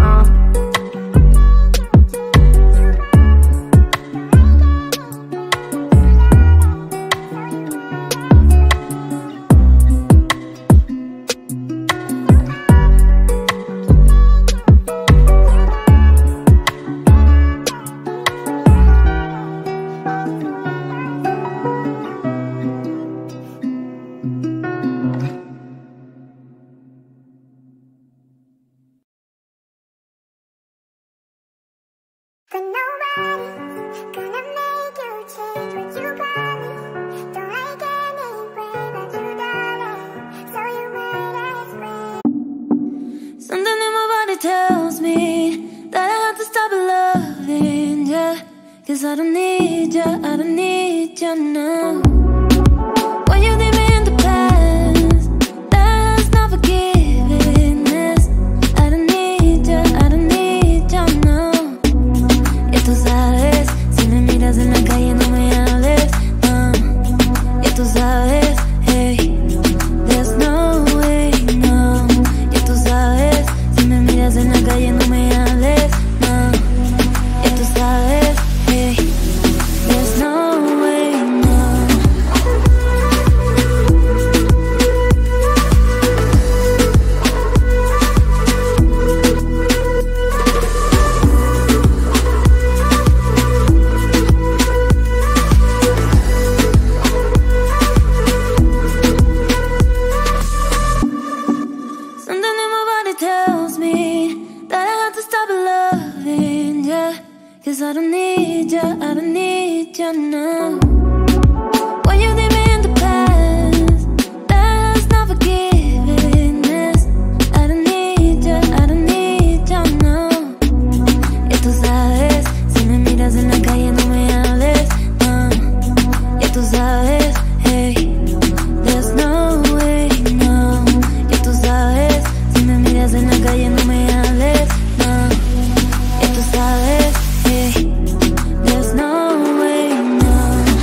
But nobody's gonna make you change what you promised. Don't like anyway, but you darling, so you might as well. Something in my body tells me that I have to stop loving ya, 'cause I don't need ya, I don't need ya now. When you leave me in the past, that's not forgiveness. I don't need ya, I don't need ya now. Tú sabes, si me miras en la calle no me hables, no. Ya tú sabes, hey, there's no way, no. Ya tú sabes, si me miras en la calle no me hables, no. Ya tú sabes, hey, there's no way, no. Something in my body tells me that I have to stop loving ya, 'cause I don't need ya, I don't need ya now. When you leave me in the past, that's not forgiveness. I don't need ya, I don't need ya now. Ya tú sabes, si me miras en la calle no me hables, no. Ya tú sabes, hey, there's no way, no. Ya tú sabes, si me miras en la calle no me hables, no. Ya tú sabes, hey, there's no way, no.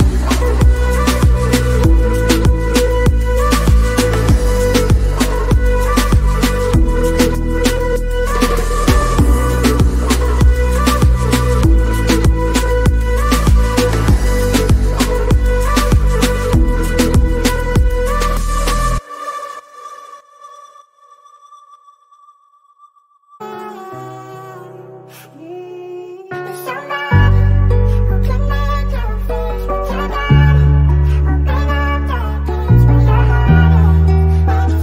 There's somebody who can make you face what you got. Open up that cage where your heart is,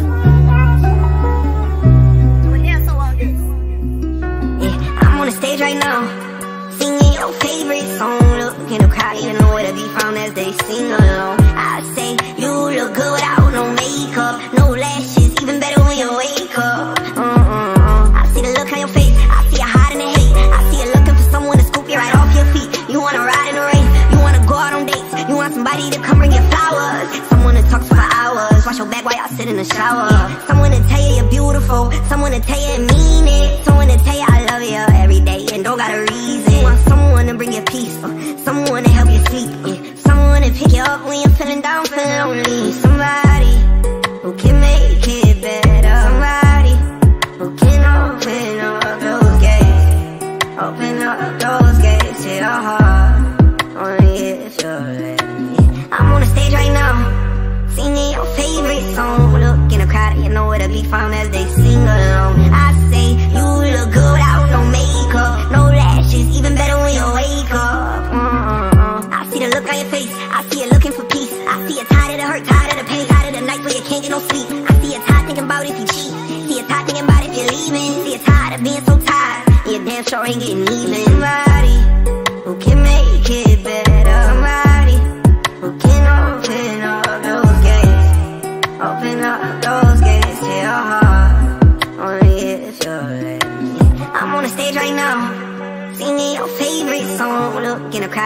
Yeah, I'm on the stage right now, singing your favorite song. Look in the crowd, you know where to be found as they sing along. I say you look good without no makeup, no lashes, even better when you wake up. I see the look on your face, I see you hiding the hate. I see you looking for someone to scoop you right off your feet. You wanna ride in the rain, you wanna go out on dates, you want somebody to come bring you flowers, someone to talk for hours, wash your back while y'all sit in the shower, someone to tell you you're beautiful, someone to tell you and mean it, someone to tell you I love you every day and don't got a reason. You want someone to bring you peace, someone to help you sleep, someone to pick you up when you're feeling down, feeling lonely. Somebody who can make it better. Somebody who can open up those gates. Open up those gates to your heart. Only if you're ready. I'm on the stage right now, singing your favorite song. Look in the crowd and you know where to be found as they sing along. I say you look good without no makeup, no lashes, even better when you wake up. I see the look on your face, I see you looking for peace. I see you tired of the hurt, tired of the pain, tired of the nights where you can't get no sleep. I see you tired thinking about if you cheat. See you tired thinking about if you're leaving. See you tired of being so tired, and you damn sure ain't getting even. Somebody who can make it better. Somebody who can open up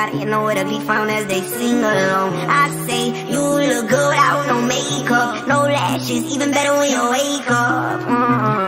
crowd, you know where to be found as they sing along. I say you look good without no makeup, no lashes, even better when you wake up.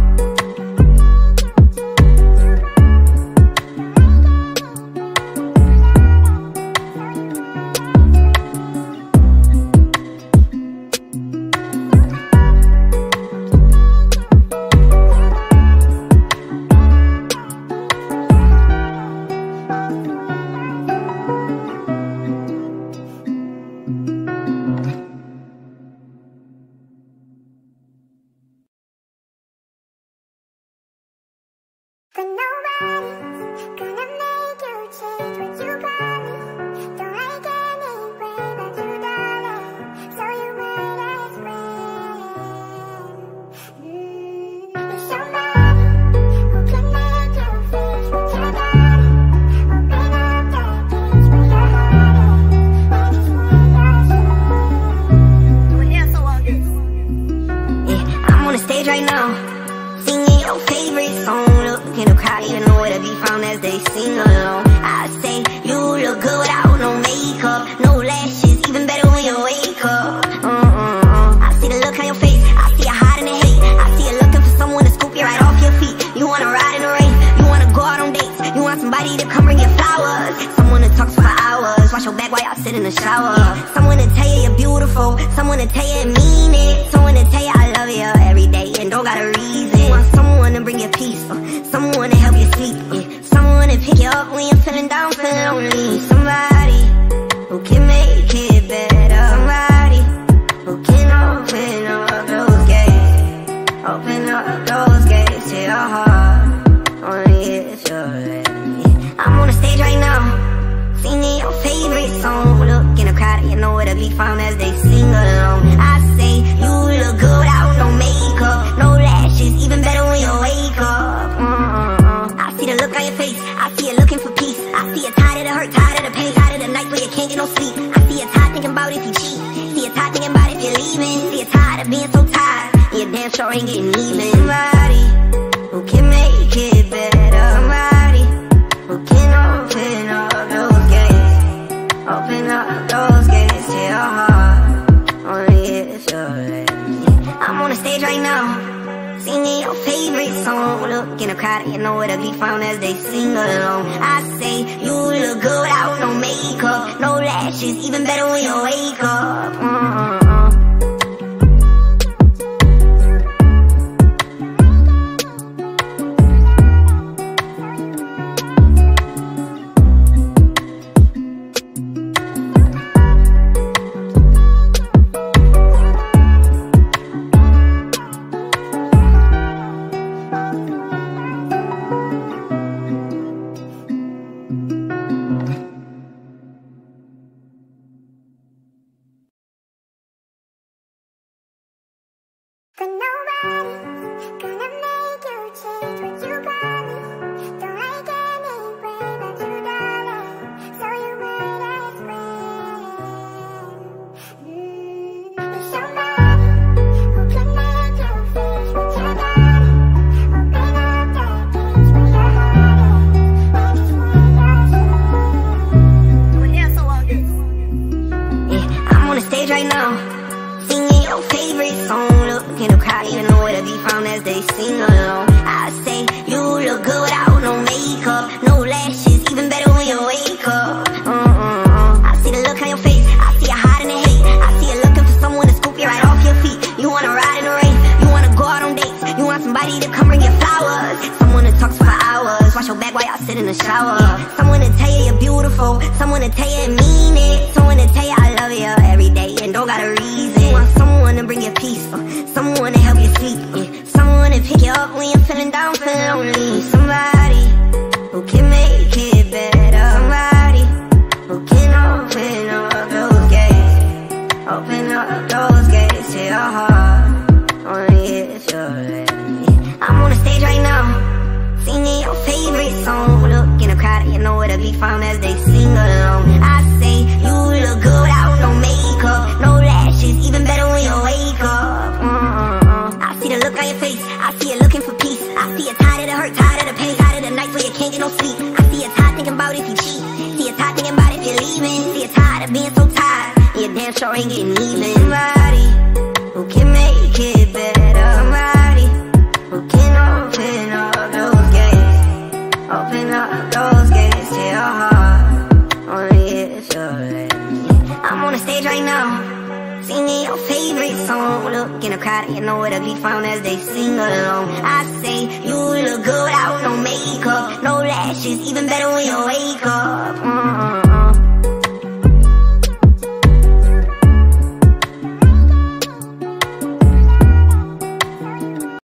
But nobody's gonna make you change what you got me. Don't like anyway but you, darling. So you might as well. There's somebody who can make you face what you got me. Open up that cage with your heart in. I just want to Yeah, I'm on the stage right now, singing your favorite song. Look in the crowd, even know where to be found as they sing along. I say you look good without no makeup, no lashes, even better when you wake up. I see the look on your face, I see you hiding the hate. I see you looking for someone to scoop you right off your feet. You wanna ride in the rain, you wanna go out on dates, you want somebody to come bring you flowers, someone to talk to for hours, wash your back while y'all sit in the shower. Someone to tell you you're beautiful, someone to tell you mean it, someone to tell you I love you every day and don't got a reason. You want someone to bring you peace, someone to help you sleep, someone to pick you up when you're feeling down, feeling lonely. Somebody who can make it better, somebody who can open up those gates, open up those gates to your heart, only if you're ready. I'm on the stage right now, singing your favorite song. Look in the crowd, you know where to be found as they sing along. I say you look good without no makeup, no lashes, even better when you wake up. I see the look on your face, I see you looking for peace. I see you tired of the hurt, tired of the pain, tired of the nights where you can't get no sleep. I see you tired thinking about if you cheat, see you tired thinking about if you're leaving, see you tired of being so tired, and you damn sure ain't getting even. Somebody who can make it better, somebody who can open up those gates, open up those gates to your heart, only if you're ready. I'm on the stage right now, singing your favorite song. Look in the crowd, you know where to be found as they sing along. I say you look good without no makeup, no lashes, even better when you wake up. But nobody's gonna make you change what you got me. Don't like anyway but you, darling. So you might as well. There's somebody who can make you face what you got me. Open up that cage with your heart in. I just want to Yeah, I'm on the stage right now, singing your favorite song. Look in the crowd, even know where to be found as they sing along. I say you look good without no makeup, no lashes, even better when you wake up. I see the look on your face, I see you hiding the hate. I see you looking for someone to scoop you right off your feet. You wanna ride in the rain, you wanna go out on dates, you want somebody to come bring you flowers, someone to talk to for hours, wash your back while y'all sit in the shower. Someone to tell you you're beautiful, someone to tell you mean it, someone to tell you I love you every day and don't got a reason. You want someone to bring you peace, someone to help you sleep, someone to pick you up when you're feeling down, feeling lonely. Somebody who can make it better, somebody who can open up those gates, open up those gates to your heart, only if you're ready. I'm on the stage right now, singing your favorite song. Look in the crowd, you know where to be found as they sing along. I say you look good without no makeup, no lashes, even better when you wake up. I see the look on your face, I see you looking for peace. I see you tired of the hurt, tired of the pain, tired of the nights where you can't get no sleep. I see you tired thinking about if you cheat, see you tired thinking sure ain't getting even. Somebody who can make it better. Somebody who can open up those gates. Open up those gates to your heart. Only if you're ready. I'm on the stage right now, singing your favorite song. Look in the crowd, you know where to be found as they sing along. I say you look good without no makeup, no lashes, even better when you wake up.